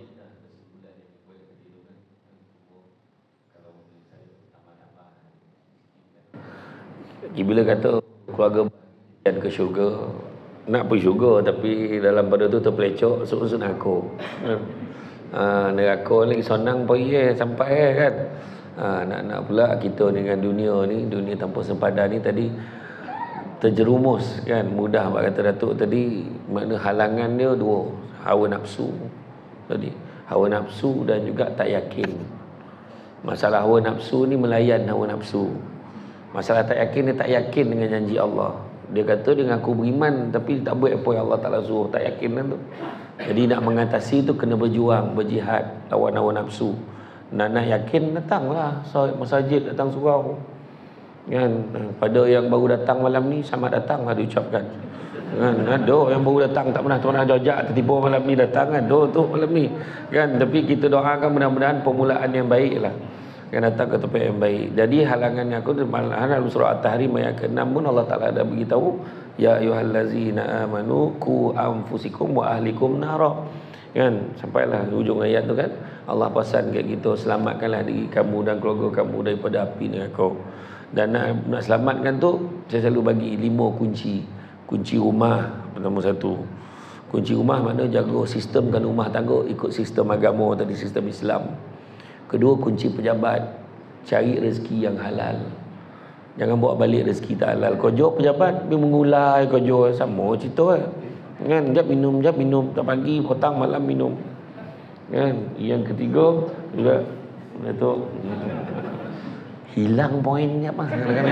Speaker 1: Bila kata keluarga bahagia ke syurga, nak pergi syurga tapi dalam pada tu terpelecok masuk neraka. Ha, neraka lagi sonang pergi sampai kan. Ha, nak-nak pula kita dengan dunia ni, dunia tanpa sempadan ni tadi terjerumus kan, mudah bak kata Datuk tadi, makna halangan dia dua, hawa nafsu tadi, hawa nafsu dan juga tak yakin. Masalah hawa nafsu ni melayan hawa nafsu. Masalah tak yakin, dia tak yakin dengan janji Allah. Dia kata dia ngaku beriman tapi tak buat apa yang Allah Ta'ala suruh, tak yakin kan tu. Jadi nak mengatasi tu kena berjuang, berjihad lawan hawa nafsu. Nak nak yakin, datanglah masjid, datang surau kan. Pada yang baru datang malam ni, selamat datang lah diucapkan kan. Ada yang baru datang tak pernah tak pernah jajak, tiba-tiba malam ni datang kan, do tu malam ni kan. Tapi kita doakan mudah-mudahan permulaan yang baik lah kan, datang ke tempat yang baik. Jadi halangan yang aku dalam surah At-Tahrim ayat ke enam pun Allah Ta'ala ada beritahu, ya ayyuhallazina amanu qu anfusikum wa ahlikum nara kan, sampailah hujung ayat tu kan. Allah pesan kat kita, selamatkanlah diri kamu dan keluarga kamu daripada api neraka. Dan nak, nak selamatkan tu, saya selalu bagi lima kunci. Kunci rumah pertama satu. Kunci rumah makna jaga sistemkan rumah tangga ikut sistem agama tadi, sistem Islam. Kedua, kunci pejabat, cari rezeki yang halal. Jangan bawa balik rezeki tak halal. Kau jual pejabat, dia mengulai, kau jual sama cerita kan. Kan, jap minum, jap minum, tak pagi, petang, malam minum. Kan. Yang ketiga juga Datuk hilang poinnya apa?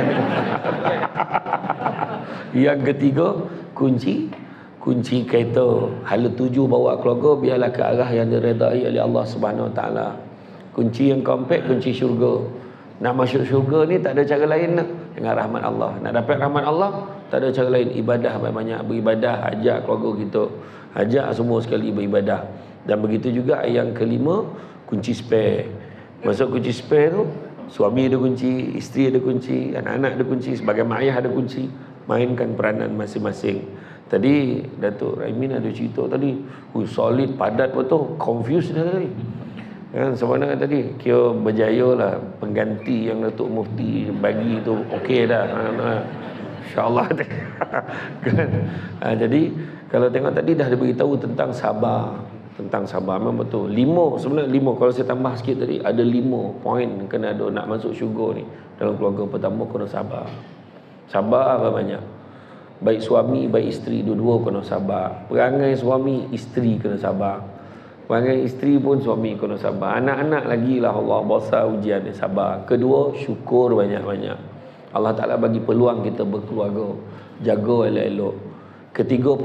Speaker 1: Yang ketiga, kunci kunci kereta hala tuju bawa keluarga biarlah ke arah yang diredai oleh Allah Subhanahu Wa Taala. Kunci yang keempat, kunci syurga. Nak masuk syurga ni tak ada cara lain nak, dengan rahmat Allah. Nak dapat rahmat Allah tak ada cara lain, ibadah banyak-banyak, beribadah, ajak keluarga kita, ajak semua sekali beribadah. Dan begitu juga yang kelima, kunci spare. Masuk kunci spare tu, suami ada kunci, isteri ada kunci, anak-anak ada kunci, sebagai mak ayah ada kunci. Mainkan peranan masing-masing. Tadi Datuk Raimin ada cerita tadi, ui, solid, padat betul, confused dah tadi kan. Sebenarnya tadi kira berjaya lah, pengganti yang Datuk Mufti bagi tu okey dah, insyaAllah kan. Ha, jadi kalau tengok tadi dah diberitahu tentang sabar, tentang sabar memang betul. Lima, sebenarnya lima, kalau saya tambah sikit tadi ada lima poin kena ada nak masuk syurga ni. Dalam keluarga pertama kena sabar. Sabar apa banyak, baik suami baik isteri, dua-dua kena sabar. Perangai suami isteri kena sabar, perangai isteri pun suami kena sabar. Anak-anak lagi lah Allah besar ujian dia, sabar. Kedua, syukur banyak-banyak. Allah Ta'ala bagi peluang kita berkeluarga, jaga elok-elok. Ketiga,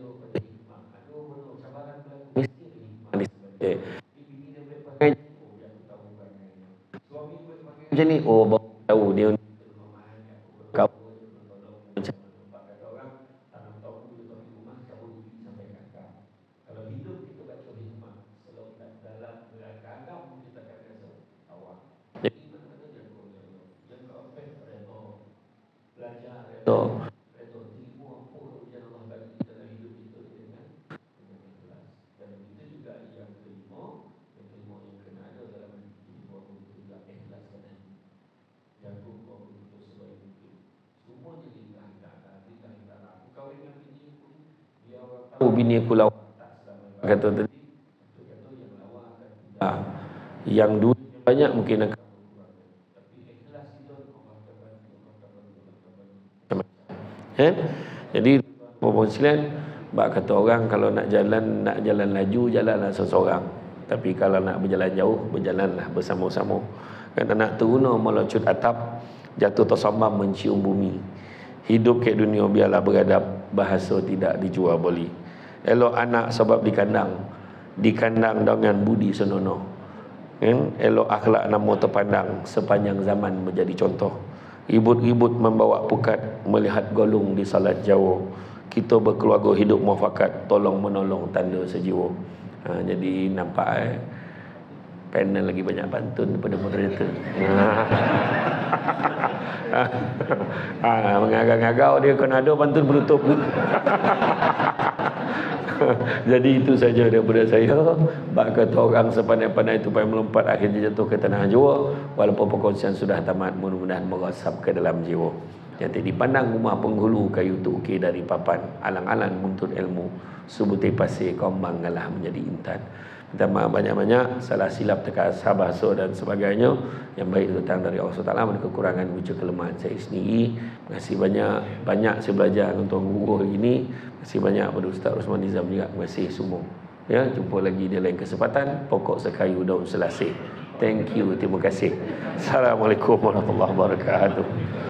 Speaker 1: macam ni, oh baru tahu dia kau so bini aku lawan kata tadi, yang duit banyak mungkin akan, tapi ikhlas itu Allah Kan? Jadi puan sekalian, bak kata orang kalau nak jalan nak jalan laju jalanlah seseorang. Tapi kalau nak berjalan jauh berjalanlah bersama-sama. Kan anak teruna melacut atap, jatuh tersambam mencium bumi. Hidup ke dunia biarlah beradab, bahasa tidak dijual beli. Elok anak sebab dikandang, dikandang dengan budi senonoh. Kan? Elok akhlak nama terpandang, sepanjang zaman menjadi contoh. Ribut-ribut membawa pukat, melihat golong di salat Jawa. Kita berkeluarga hidup muafakat, tolong menolong tanda sejiwa. Ha, jadi nampak eh, panel lagi banyak pantun daripada moderator. Ha, mengagau-ngagau dia kena ada pantun penutup. Jadi itu saja daripada saya. Bak kata orang sepandai-pandai itu payah melompat, akhirnya jatuh ke tanah jiwa. Walaupun perkongsian sudah tamat, mudah-mudahan merasap ke dalam jiwa. Nanti dipandang rumah penghulu, kayu tu ukir dari papan. Alang-alang menuntut ilmu, subuti pasir kombang ngalah menjadi intan. Minta maaf banyak-banyak, salah silap terkasar bahasa dan sebagainya. Yang baik datang dari Allah subhanahu wa taala, ada kekurangan wujud kelemahan saya sendiri. Terima kasih banyak, banyak saya belajar untuk guru hari ini. Terima kasih banyak pada Ustaz Rosman Nizam juga. Terima kasih semua. Ya, jumpa lagi di lain kesempatan. Pokok sekayu daun selasih. Thank you, terima kasih. Assalamualaikum warahmatullahi wabarakatuh.